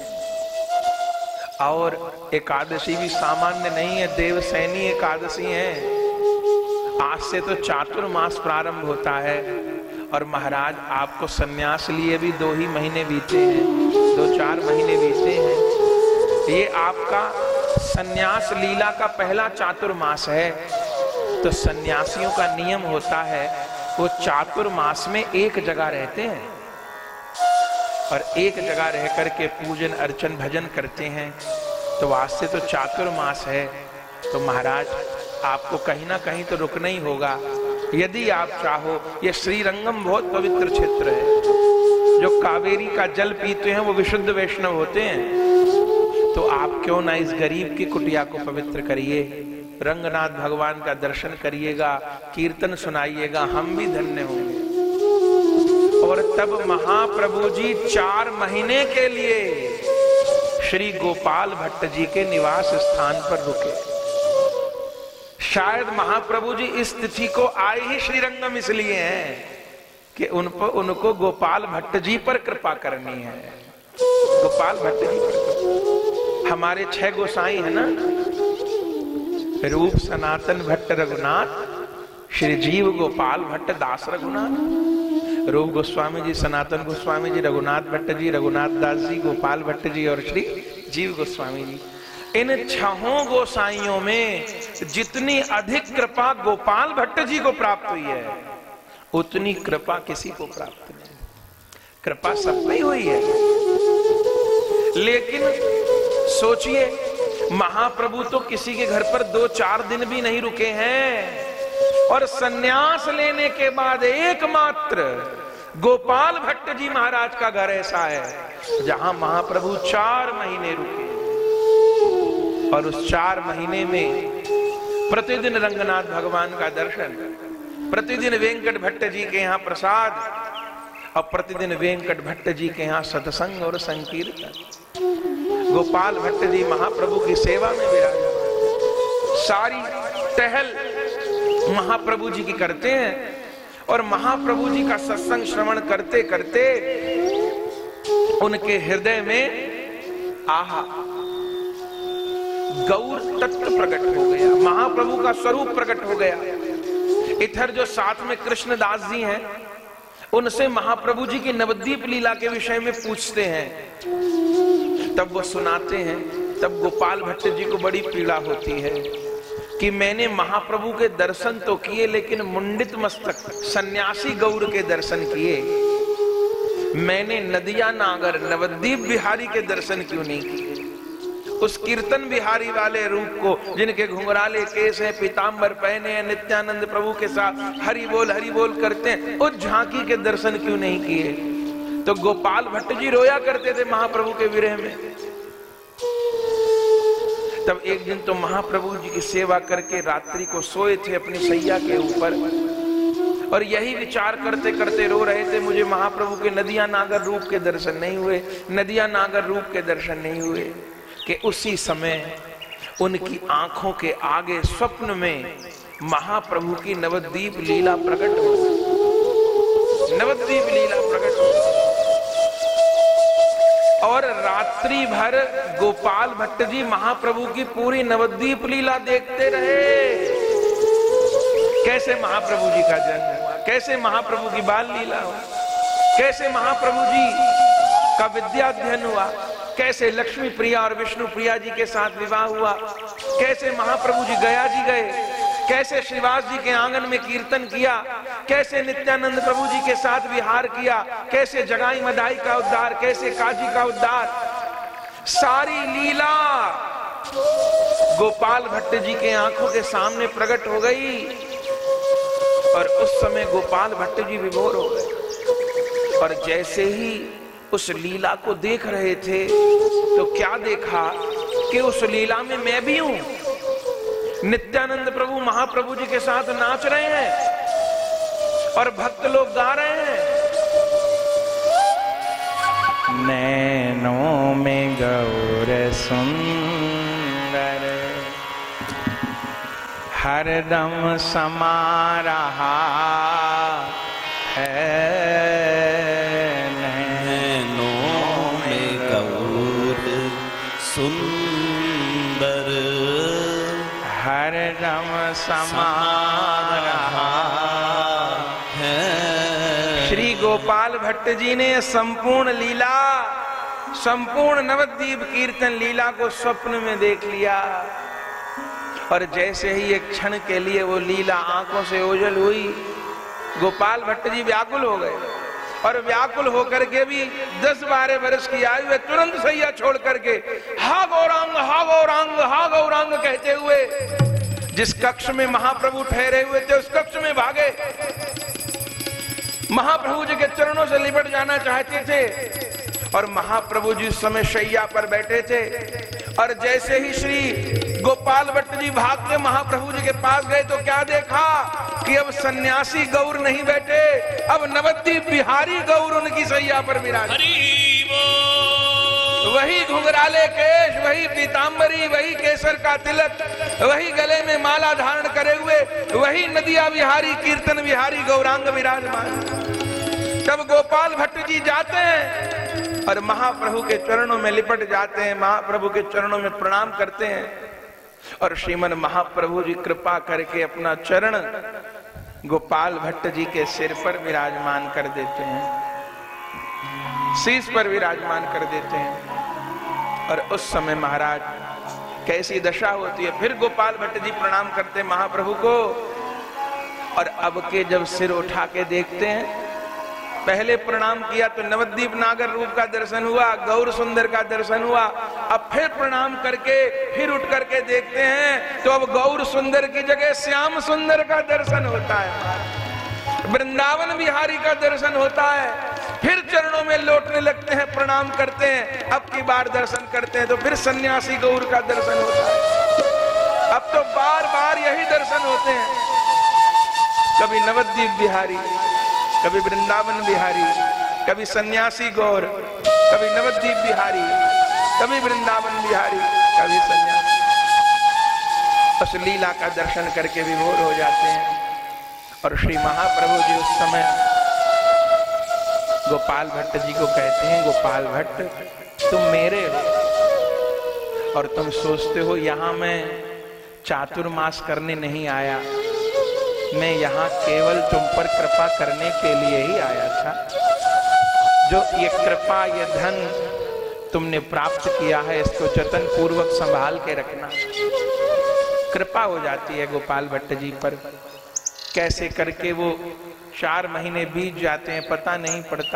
[SPEAKER 1] और एकादशी भी सामान्य नहीं है, देवसैनी एकादशी है। आज से तो चातुर्मास प्रारंभ होता है और महाराज आपको सन्यास लिए भी 2 ही महीने बीते हैं, 2-4 महीने बीते हैं। ये आपका सन्यास लीला का पहला चातुर्मास है तो सन्यासियों का नियम होता है वो चातुर्मास में एक जगह रहते हैं और एक जगह रह करके पूजन अर्चन भजन करते हैं। तो आज से तो चातुर्मास है, तो महाराज आपको कहीं ना कहीं तो रुकना ही होगा। यदि आप चाहो, ये श्रीरंगम बहुत पवित्र क्षेत्र है, जो कावेरी का जल पीते हैं वो विशुद्ध वैष्णव होते हैं। तो आप क्यों ना इस गरीब की कुटिया को पवित्र करिए, रंगनाथ भगवान का दर्शन करिएगा, कीर्तन सुनाइएगा, हम भी धन्य होंगे। और तब महाप्रभु जी 4 महीने के लिए श्री गोपाल भट्ट जी के निवास स्थान पर रुके। शायद महाप्रभु जी इस तिथि को आए ही श्रीरंगम इसलिए हैं कि उनको गोपाल भट्ट जी पर कृपा करनी है। गोपाल भट्ट जी पर हमारे 6 गोसाई है ना, रूप सनातन भट्ट रघुनाथ, श्री जीव गोपाल भट्ट दास रघुनाथ। रूप गोस्वामी जी, सनातन गोस्वामी जी, रघुनाथ भट्ट जी, रघुनाथ दास जी, गोपाल भट्ट जी और श्री जीव गोस्वामी जी। इन 6 गोसाइयों में जितनी अधिक कृपा गोपाल भट्ट जी को प्राप्त हुई है, उतनी कृपा किसी को प्राप्त नहीं। कृपा सब पे हुई है, लेकिन सोचिए महाप्रभु तो किसी के घर पर 2-4 दिन भी नहीं रुके हैं, और सन्यास लेने के बाद एकमात्र गोपाल भट्ट जी महाराज का घर ऐसा है जहां महाप्रभु 4 महीने रुके। और उस 4 महीने में प्रतिदिन रंगनाथ भगवान का दर्शन, प्रतिदिन वेंकट भट्ट जी के यहाँ प्रसाद, और प्रतिदिन वेंकट भट्ट जी के यहाँ सत्संग और संकीर्तन। गोपाल भट्ट जी महाप्रभु की सेवा में विराजमान, सारी टहल महाप्रभु जी की करते हैं। और महाप्रभु जी का सत्संग श्रवण करते करते उनके हृदय में आहा गौर तत्व प्रकट हो गया, महाप्रभु का स्वरूप प्रकट हो गया। इधर जो साथ में कृष्णदास जी हैं, उनसे महाप्रभु जी की नवद्वीप लीला के विषय में पूछते हैं, तब वो सुनाते हैं। तब गोपाल भट्ट जी को बड़ी पीड़ा होती है कि मैंने महाप्रभु के दर्शन तो किए, लेकिन मुंडित मस्तक सन्यासी गौर के दर्शन किए। मैंने नदिया नागर नवद्वीप बिहारी के दर्शन क्यों नहीं किए? उस कीर्तन बिहारी वाले रूप को, जिनके घुंघराले केस हैं, पीतांबर पहने हैं, नित्यानंद प्रभु के साथ हरि बोल करते हैं, उस झांकी के दर्शन क्यों नहीं किए? तो गोपाल भट्ट जी रोया करते थे महाप्रभु के विरह में। तब एक दिन तो महाप्रभु जी की सेवा करके रात्रि को सोए थे अपनी सैया के ऊपर, और यही विचार करते करते रो रहे थे, मुझे महाप्रभु के नदिया नागर रूप के दर्शन नहीं हुए, नदिया नागर रूप के दर्शन नहीं हुए। कि उसी समय उनकी आंखों के आगे स्वप्न में महाप्रभु की नवद्वीप लीला प्रकट हो, नवद्वीप लीला प्रकट हो। और रात्रि भर गोपाल भट्ट जी महाप्रभु की पूरी नवद्वीप लीला देखते रहे। कैसे महाप्रभु जी का जन्म हुआ, कैसे महाप्रभु की बाल लीला हुआ, कैसे महाप्रभु जी का विद्याध्ययन हुआ, कैसे लक्ष्मी प्रिया और विष्णु प्रिया जी के साथ विवाह हुआ, कैसे महाप्रभु जी गया जी गए, कैसे श्रीवास जी के आंगन में कीर्तन किया, कैसे नित्यानंद प्रभु जी के साथ विहार किया, कैसे जगाई मदाई का उद्धार, कैसे काजी का उद्धार, सारी लीला गोपाल भट्ट जी के आंखों के सामने प्रकट हो गई। और उस समय गोपाल भट्ट जी विभोर हो गए। और जैसे ही उस लीला को देख रहे थे तो क्या देखा कि उस लीला में मैं भी हूं। नित्यानंद प्रभु महाप्रभु जी के साथ नाच रहे हैं और भक्त लोग गा रहे हैं, नैनों में गौर सुंदर हरदम समा रहा है,
[SPEAKER 2] सुंदर
[SPEAKER 1] हरदम समा रहा
[SPEAKER 2] है।
[SPEAKER 1] श्री गोपाल भट्ट जी ने संपूर्ण लीला, संपूर्ण नवद्वीप कीर्तन लीला को स्वप्न में देख लिया। और जैसे ही एक क्षण के लिए वो लीला आंखों से ओझल हुई, गोपाल भट्ट जी व्याकुल हो गए। और व्याकुल होकर के भी 10-12 वर्ष की आयु में तुरंत सैया छोड़ करके हा गौरांग, हा गौरांग, हा गौरांग कहते हुए जिस कक्ष में महाप्रभु ठहरे हुए थे उस कक्ष में भागे। महाप्रभु जी के चरणों से लिपट जाना चाहते थे और महाप्रभु जी उस समय शैया पर बैठे थे। और जैसे ही श्री गोपाल भट्ट जी भाग के महाप्रभु जी के पास गए तो क्या देखा कि अब सन्यासी गौर नहीं बैठे, अब नवद्वीप बिहारी गौर उनकी सैया पर विराजे। वही घुंघराले केश, वही पीतांबरी, वही केसर का तिलक, वही गले में माला धारण करे हुए, वही नदिया विहारी, कीर्तन विहारी गौरांग विराजमान। तब गोपाल भट्ट जी जाते हैं और महाप्रभु के चरणों में लिपट जाते हैं, महाप्रभु के चरणों में प्रणाम करते हैं और श्रीमन महाप्रभु जी कृपा करके अपना चरण गोपाल भट्ट जी के सिर पर विराजमान कर देते हैं, शीश पर विराजमान कर देते हैं। और उस समय महाराज कैसी दशा होती है। फिर गोपाल भट्ट जी प्रणाम करते हैं महाप्रभु को और अब के जब सिर उठा के देखते हैं, पहले प्रणाम किया तो नवद्वीप नागर रूप का दर्शन हुआ, गौर सुंदर का दर्शन हुआ। अब फिर प्रणाम करके फिर उठ करके देखते हैं तो अब गौर सुंदर की जगह श्याम सुंदर का दर्शन होता है, वृंदावन बिहारी का दर्शन होता है। फिर चरणों में लौटने लगते हैं, प्रणाम करते हैं, अब की बार दर्शन करते हैं तो फिर सन्यासी गौर का दर्शन होता है। अब तो बार बार यही दर्शन होते हैं, कभी नवद्वीप बिहारी, कभी वृंदावन बिहारी, कभी सन्यासी गौर, कभी नवद्वीप बिहारी, कभी वृंदावन बिहारी, कभी सन्यासी। उस लीला का दर्शन करके विभोर हो जाते हैं। और श्री महाप्रभु जी उस समय गोपाल भट्ट जी को कहते हैं, गोपाल भट्ट तुम मेरे हो और तुम सोचते हो यहां मैं चातुर्मास करने नहीं आया, मैं यहां केवल तुम पर कृपा करने के लिए ही आया था। जो ये कृपा, ये धन तुमने प्राप्त किया है इसको जतन पूर्वक संभाल के रखना। कृपा हो जाती है गोपाल भट्ट जी पर, कैसे करके वो 4 महीने बीत जाते हैं पता नहीं पड़ता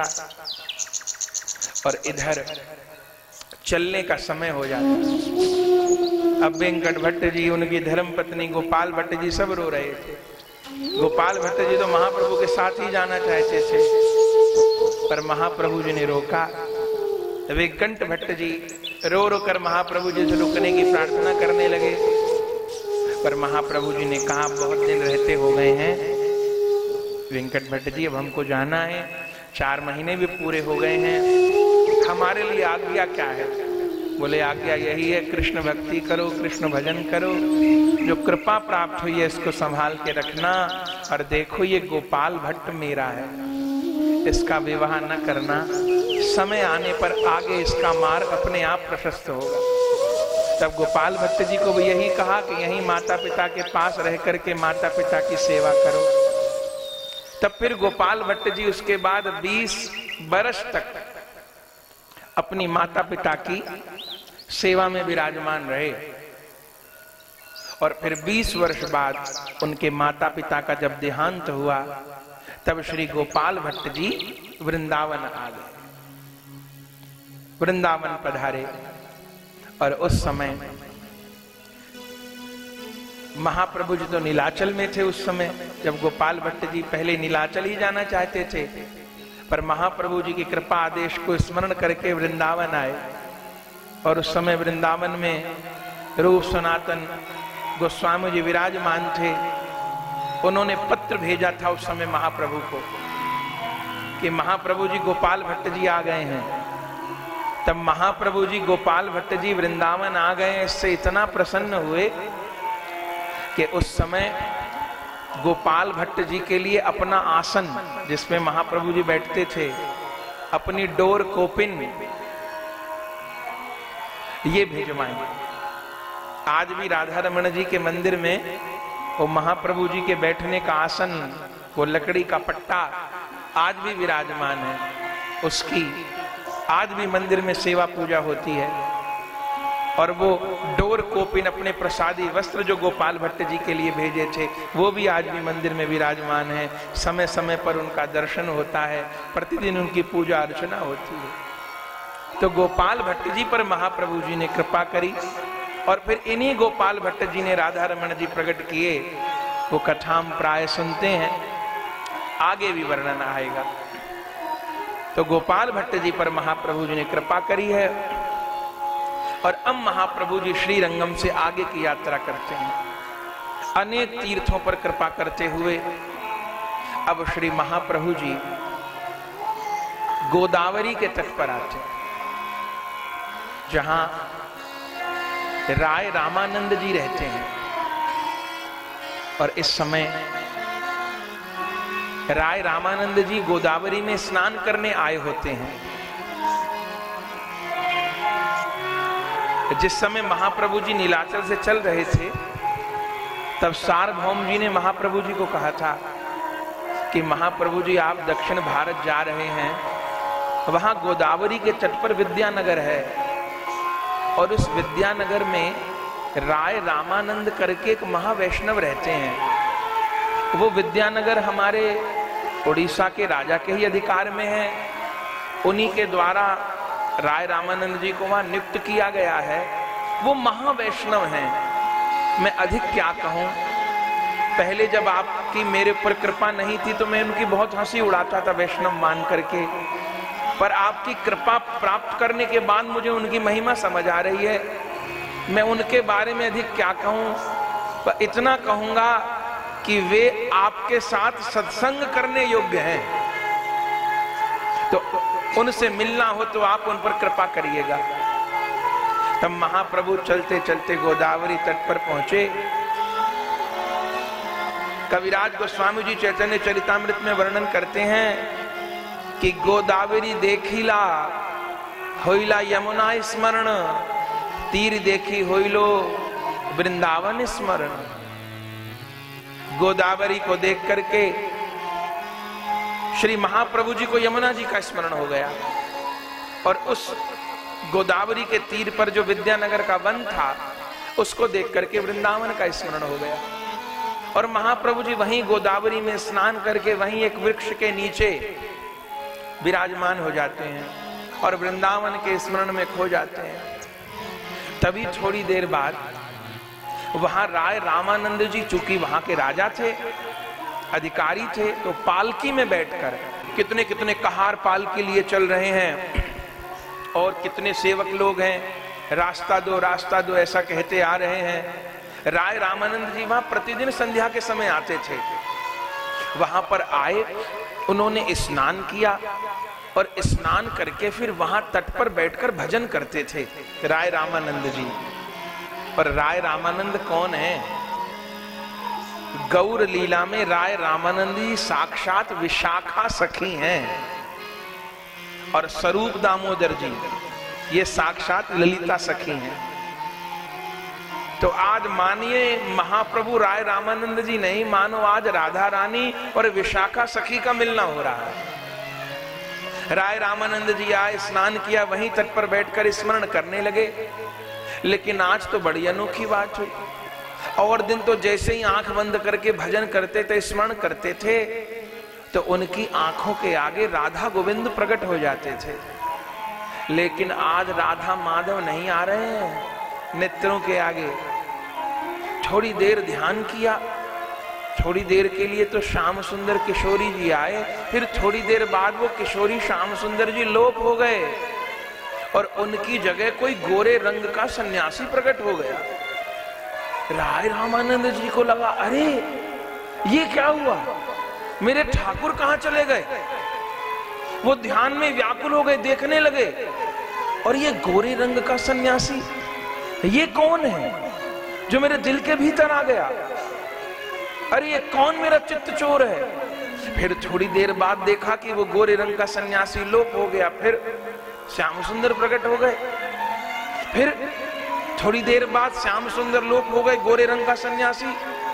[SPEAKER 1] और इधर चलने का समय हो जाता है। अब वेंकट भट्ट जी, उनकी धर्म पत्नी गोपाल भट्ट जी सब रो रहे थे। गोपाल भट्ट जी तो महाप्रभु के साथ ही जाना चाहते थे पर महाप्रभु जी ने रोका। वेंकट भट्ट जी रो रो कर महाप्रभु जी से रुकने की प्रार्थना करने लगे पर महाप्रभु जी ने कहा बहुत दिन रहते हो गए हैं वेंकट भट्ट जी, अब हमको जाना है, 4 महीने भी पूरे हो गए हैं, हमारे लिए आज्ञा क्या है? बोले आज्ञा यही है, कृष्ण भक्ति करो, कृष्ण भजन करो, जो कृपा प्राप्त हुई है इसको संभाल के रखना। और देखो ये गोपाल भट्ट मेरा है, इसका विवाह न करना, समय आने पर आगे इसका मार्ग अपने आप प्रशस्त होगा। तब गोपाल भट्ट जी को भी यही कहा कि यहीं माता पिता के पास रह करके माता पिता की सेवा करो। तब फिर गोपाल भट्ट जी उसके बाद 20 वर्ष तक अपनी माता पिता की सेवा में विराजमान रहे और फिर 20 वर्ष बाद उनके माता पिता का जब देहांत हुआ तब श्री गोपाल भट्ट जी वृंदावन आ गए, वृंदावन पधारे। और उस समय महाप्रभु जी तो नीलाचल में थे उस समय, जब गोपाल भट्ट जी पहले नीलाचल ही जाना चाहते थे पर महाप्रभु जी की कृपा आदेश को स्मरण करके वृंदावन आए। और उस समय वृंदावन में रूप सनातन गोस्वामी जी विराजमान थे। उन्होंने पत्र भेजा था उस समय महाप्रभु को कि महाप्रभु जी गोपाल भट्ट जी आ गए हैं। तब महाप्रभु जी गोपाल भट्ट जी वृंदावन आ गए, इससे इतना प्रसन्न हुए कि उस समय गोपाल भट्ट जी के लिए अपना आसन जिसमें महाप्रभु जी बैठते थे, अपनी डोर कोपिन ये भिजवाएंगे। आज भी राधा रमण जी के मंदिर में वो महाप्रभु जी के बैठने का आसन, वो लकड़ी का पट्टा आज भी विराजमान है, उसकी आज भी मंदिर में सेवा पूजा होती है। और वो डोर कोपिन अपने प्रसादी वस्त्र जो गोपाल भट्ट जी के लिए भेजे थे वो भी आज भी मंदिर में विराजमान है। समय समय पर उनका दर्शन होता है, प्रतिदिन उनकी पूजा अर्चना होती है। तो गोपाल भट्ट जी पर महाप्रभु जी ने कृपा करी और फिर इन्हीं गोपाल भट्ट जी ने राधा रमण जी प्रकट किए। वो कथा हम प्राय सुनते हैं, आगे भी वर्णन आएगा। तो गोपाल भट्ट जी पर महाप्रभु जी ने कृपा करी है और अब महाप्रभु जी श्री रंगम से आगे की यात्रा करते हैं। अनेक तीर्थों पर कृपा करते हुए अब श्री महाप्रभु जी गोदावरी के तट पर आते हैं, जहां राय रामानंद जी रहते हैं। और इस समय राय रामानंद जी गोदावरी में स्नान करने आए होते हैं। जिस समय महाप्रभु जी नीलाचल से चल रहे थे तब सार्वभौम जी ने महाप्रभु जी को कहा था कि महाप्रभु जी आप दक्षिण भारत जा रहे हैं, वहां गोदावरी के तट पर विद्यानगर है और उस विद्यानगर में राय रामानंद करके एक महावैष्णव रहते हैं। वो विद्यानगर हमारे उड़ीसा के राजा के ही अधिकार में है, उन्हीं के द्वारा राय रामानंद जी को वहां नियुक्त किया गया है। वो महावैष्णव हैं। मैं अधिक क्या कहूं, पहले जब आपकी मेरे ऊपर कृपा नहीं थी तो मैं उनकी बहुत हंसी उड़ाता था वैष्णव मान करके, पर आपकी कृपा प्राप्त करने के बाद मुझे उनकी महिमा समझ आ रही है। मैं उनके बारे में अधिक क्या कहूं, पर इतना कहूंगा कि वे आपके साथ सत्संग करने योग्य हैं। तो उनसे मिलना हो तो आप उन पर कृपा करिएगा। तब महाप्रभु चलते चलते गोदावरी तट पर पहुंचे। कविराज गोस्वामी जी चैतन्य चरितामृत में वर्णन करते हैं कि गोदावरी देखिला होइला यमुना स्मरण, तीर देखी होइलो वृंदावन स्मरण। गोदावरी को देख करके श्री महाप्रभु जी को यमुना जी का स्मरण हो गया और उस गोदावरी के तीर पर जो विद्यानगर का वन था उसको देख करके वृंदावन का स्मरण हो गया। और महाप्रभु जी वहीं गोदावरी में स्नान करके वहीं एक वृक्ष के नीचे विराजमान हो जाते हैं और वृंदावन के स्मरण में खो जाते हैं। तभी थोड़ी देर बाद वहां राय रामानंद जी, चूंकि वहां के राजा थे, अधिकारी थे, तो पालकी में बैठकर कितने कितने कहार पालकी लिए चल रहे हैं और कितने सेवक लोग हैं, रास्ता दो ऐसा कहते आ रहे हैं। राय रामानंद जी वहां प्रतिदिन संध्या के समय आते थे। वहां पर आए, उन्होंने स्नान किया और स्नान करके फिर वहां तट पर बैठकर भजन करते थे राय रामानंद जी। पर राय रामानंद कौन है? गौर लीला में राय रामानंद जी साक्षात विशाखा सखी हैं और स्वरूप दामोदर जी ये साक्षात ललिता सखी हैं। तो आज मानिए महाप्रभु राय रामानंद जी नहीं, मानो आज राधा रानी और विशाखा सखी का मिलना हो रहा है। राय रामानंद जी आए, स्नान किया, वहीं तट पर बैठकर स्मरण करने लगे। लेकिन आज तो बड़ी अनोखी बात हुई। और दिन तो जैसे ही आंख बंद करके भजन करते थे, स्मरण करते थे, तो उनकी आंखों के आगे राधा गोविंद प्रकट हो जाते थे। लेकिन आज राधा माधव नहीं आ रहे हैं नेत्रों के आगे। थोड़ी देर ध्यान किया, थोड़ी देर के लिए तो श्याम सुंदर किशोरी जी आए, फिर थोड़ी देर बाद वो किशोरी श्याम सुंदर जी लोप हो गए और उनकी जगह कोई गोरे रंग का सन्यासी प्रकट हो गया। राय रामानंद जी को लगा, अरे ये क्या हुआ, मेरे ठाकुर कहां चले गए? वो ध्यान में व्याकुल हो गए, देखने लगे, और ये गोरे रंग का सन्यासी ये कौन है जो मेरे दिल के भीतर आ गया? अरे ये कौन मेरा चित्त चोर है? फिर थोड़ी देर बाद देखा कि वो गोरे रंग का सन्यासी लोप हो गया, फिर श्याम सुंदर प्रकट हो गए। फिर थोड़ी देर बाद श्याम सुंदर लोप हो गए, गोरे रंग का सन्यासी।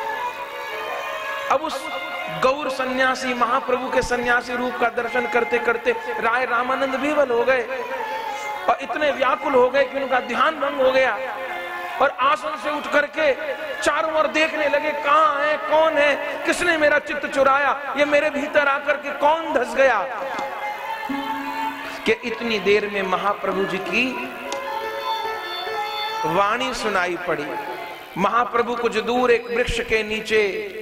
[SPEAKER 1] अब उस गौर सन्यासी महाप्रभु के सन्यासी रूप का दर्शन करते करते राय रामानंद विवल हो गए। और इतने व्याकुल हो गए कि उनका ध्यान भंग हो गया और आसन से उठ करके चारों ओर देखने लगे, कहां है, कौन है, किसने मेरा चित्त चुराया, ये मेरे भीतर आकर के कौन धस गया। कि इतनी देर में महाप्रभु जी की वाणी सुनाई पड़ी। महाप्रभु कुछ दूर एक वृक्ष के नीचे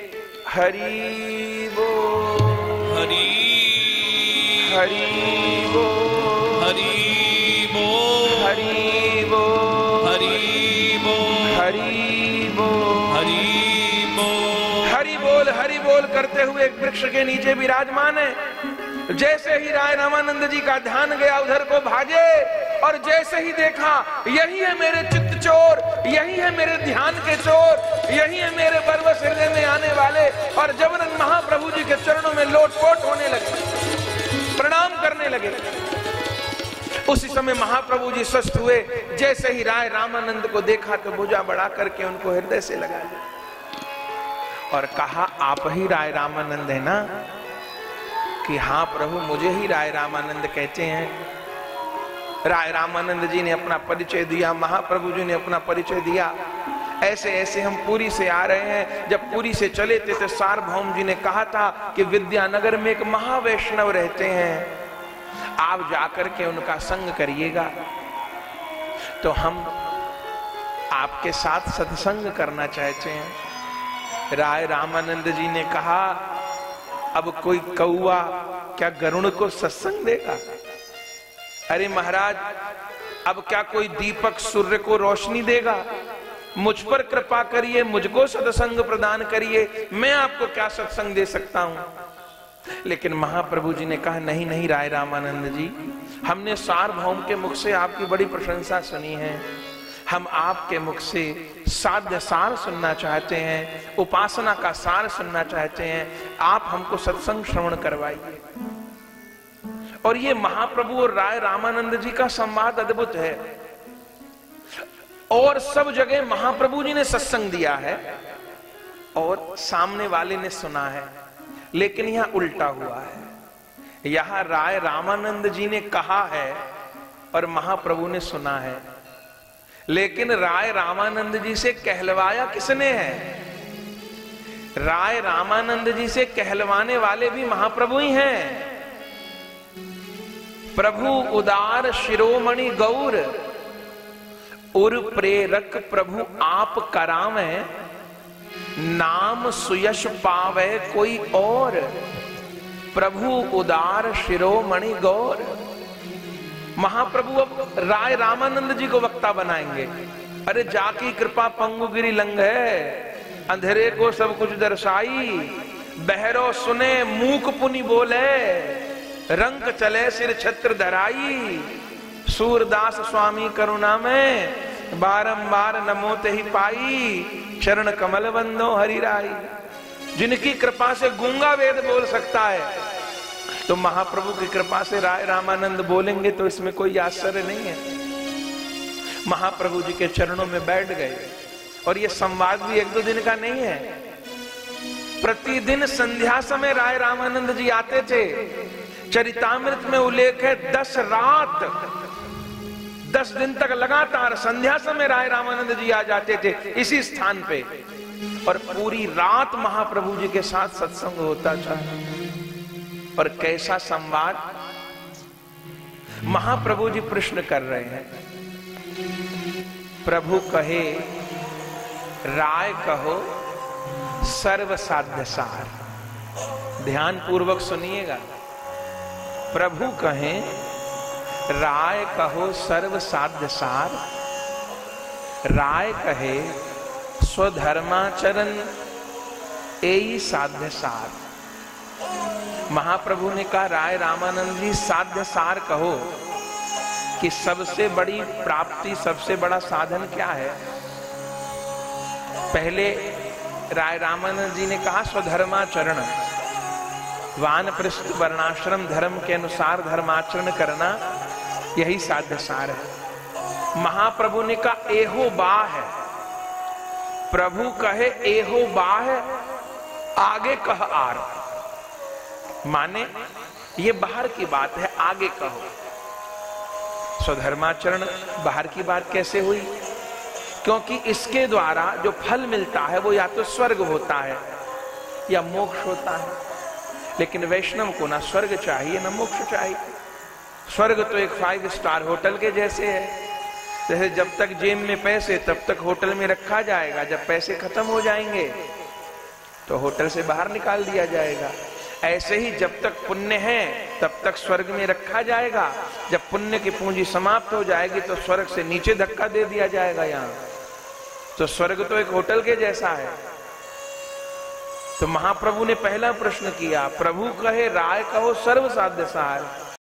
[SPEAKER 1] हरि बोल
[SPEAKER 2] हरि
[SPEAKER 1] हरि बोल
[SPEAKER 2] हरि बोल
[SPEAKER 1] हरि बोल
[SPEAKER 2] हरि बोल
[SPEAKER 1] हरि बोल
[SPEAKER 2] हरि बोल
[SPEAKER 1] हरि बोल हरि बोल करते हुए एक वृक्ष के नीचे विराजमान है। जैसे ही राय रामानंद जी का ध्यान गया उधर को भागे और जैसे ही देखा यही है मेरे चित्त चोर, यही है मेरे ध्यान के चोर, यही है मेरे बरबस हृदय में आने वाले, और जबरन महाप्रभु जी के चरणों में लोटपोट होने लगे, प्रणाम करने लगे। उसी समय महाप्रभु जी स्वस्थ हुए। जैसे ही राय रामानंद को देखा तो भुजा बढ़ा करके उनको हृदय से लगा लिया और कहा, आप ही राय रामानंद है ना? कि हाँ प्रभु, मुझे ही राय रामानंद कहते हैं। राय रामानंद जी ने अपना परिचय दिया, महाप्रभु जी ने अपना परिचय दिया। ऐसे ऐसे हम पुरी से आ रहे हैं। जब पुरी से चले थे तो सार्वभौम जी ने कहा था कि विद्यानगर में एक महावैष्णव रहते हैं, आप जाकर के उनका संग करिएगा। तो हम आपके साथ सत्संग करना चाहते हैं। राय रामानंद जी ने कहा, अब कोई कौआ क्या गरुड़ को सत्संग देगा? अरे महाराज, अब क्या कोई दीपक सूर्य को रोशनी देगा? मुझ पर कृपा करिए, मुझको सत्संग प्रदान करिए, मैं आपको क्या सत्संग दे सकता हूं। लेकिन महाप्रभु जी ने कहा, नहीं नहीं राय रामानंद जी, हमने सार्वभौम के मुख से आपकी बड़ी प्रशंसा सुनी है, हम आपके मुख से साध्य सार सुनना चाहते हैं, उपासना का सार सुनना चाहते हैं, आप हमको सत्संग श्रवण करवाइए। और ये महाप्रभु और राय रामानंद जी का संवाद अद्भुत है। और सब जगह महाप्रभु जी ने सत्संग दिया है और सामने वाले ने सुना है, लेकिन यहां उल्टा हुआ है। यहां राय रामानंद जी ने कहा है और महाप्रभु ने सुना है, लेकिन राय रामानंद जी से कहलवाया किसने है? राय रामानंद जी से कहलवाने वाले भी महाप्रभु ही हैं। प्रभु उदार शिरोमणि गौर उर प्रेरक प्रभु आप करावे, नाम सुयश पावे कोई और। प्रभु उदार शिरोमणि गौर। महाप्रभु अब राय रामानंद जी को वक्ता बनाएंगे। अरे जाकी कृपा पंगुगिरी लंघ है, अंधेरे को सब कुछ दर्शाई, बहरो सुने मूक पुनि बोले, रंग चले सिर छत्र धराई, सूरदास स्वामी करुणा में बारंबार नमोते ही पाई, चरण कमल बंदो हरि राई। जिनकी कृपा से गूंगा वेद बोल सकता है, तो महाप्रभु की कृपा से राय रामानंद बोलेंगे तो इसमें कोई आश्चर्य नहीं है। महाप्रभु जी के चरणों में बैठ गए और ये संवाद भी एक दो दिन का नहीं है। प्रतिदिन संध्या समय राय रामानंद जी आते थे। चरितामृत में उल्लेख है 10 रात 10 दिन तक लगातार संध्या समय राय रामानंद जी आ जाते थे इसी स्थान पे, और पूरी रात महाप्रभु जी के साथ सत्संग होता था। और कैसा संवाद! महाप्रभु जी प्रश्न कर रहे हैं, प्रभु कहे राय कहो सर्व साध्य सार। ध्यान पूर्वक सुनिएगा। प्रभु कहे राय कहो सर्व साध्य सार, राय कहे स्वधर्माचरण एई साध्य सार। महाप्रभु ने कहा, राय रामानंद जी साध्य सार कहो कि सबसे बड़ी प्राप्ति, सबसे बड़ा साधन क्या है। पहले राय रामानंद जी ने कहा स्वधर्माचरण, वानप्रस्थ वर्णाश्रम धर्म के अनुसार धर्माचरण करना, यही साध्य सार है। महाप्रभु ने कहा एहो बाह है। प्रभु कहे एहो बाह, आगे कह आर। माने ये बाहर की बात है, आगे कहो। स्वधर्माचरण बाहर की बात कैसे हुई? क्योंकि इसके द्वारा जो फल मिलता है वो या तो स्वर्ग होता है या मोक्ष होता है। लेकिन वैष्णव को ना स्वर्ग चाहिए ना मोक्ष चाहिए। स्वर्ग तो एक 5 स्टार होटल के जैसे है। जैसे जब तक जेब में पैसे तब तक होटल में रखा जाएगा, जब पैसे खत्म हो जाएंगे तो होटल से बाहर निकाल दिया जाएगा। ऐसे ही जब तक पुण्य है तब तक स्वर्ग में रखा जाएगा, जब पुण्य की पूंजी समाप्त हो जाएगी तो स्वर्ग से नीचे धक्का दे दिया जाएगा। यहाँ तो स्वर्ग तो एक होटल के जैसा है। तो महाप्रभु ने पहला प्रश्न किया, प्रभु कहे राय कहो सर्व साध्य सार।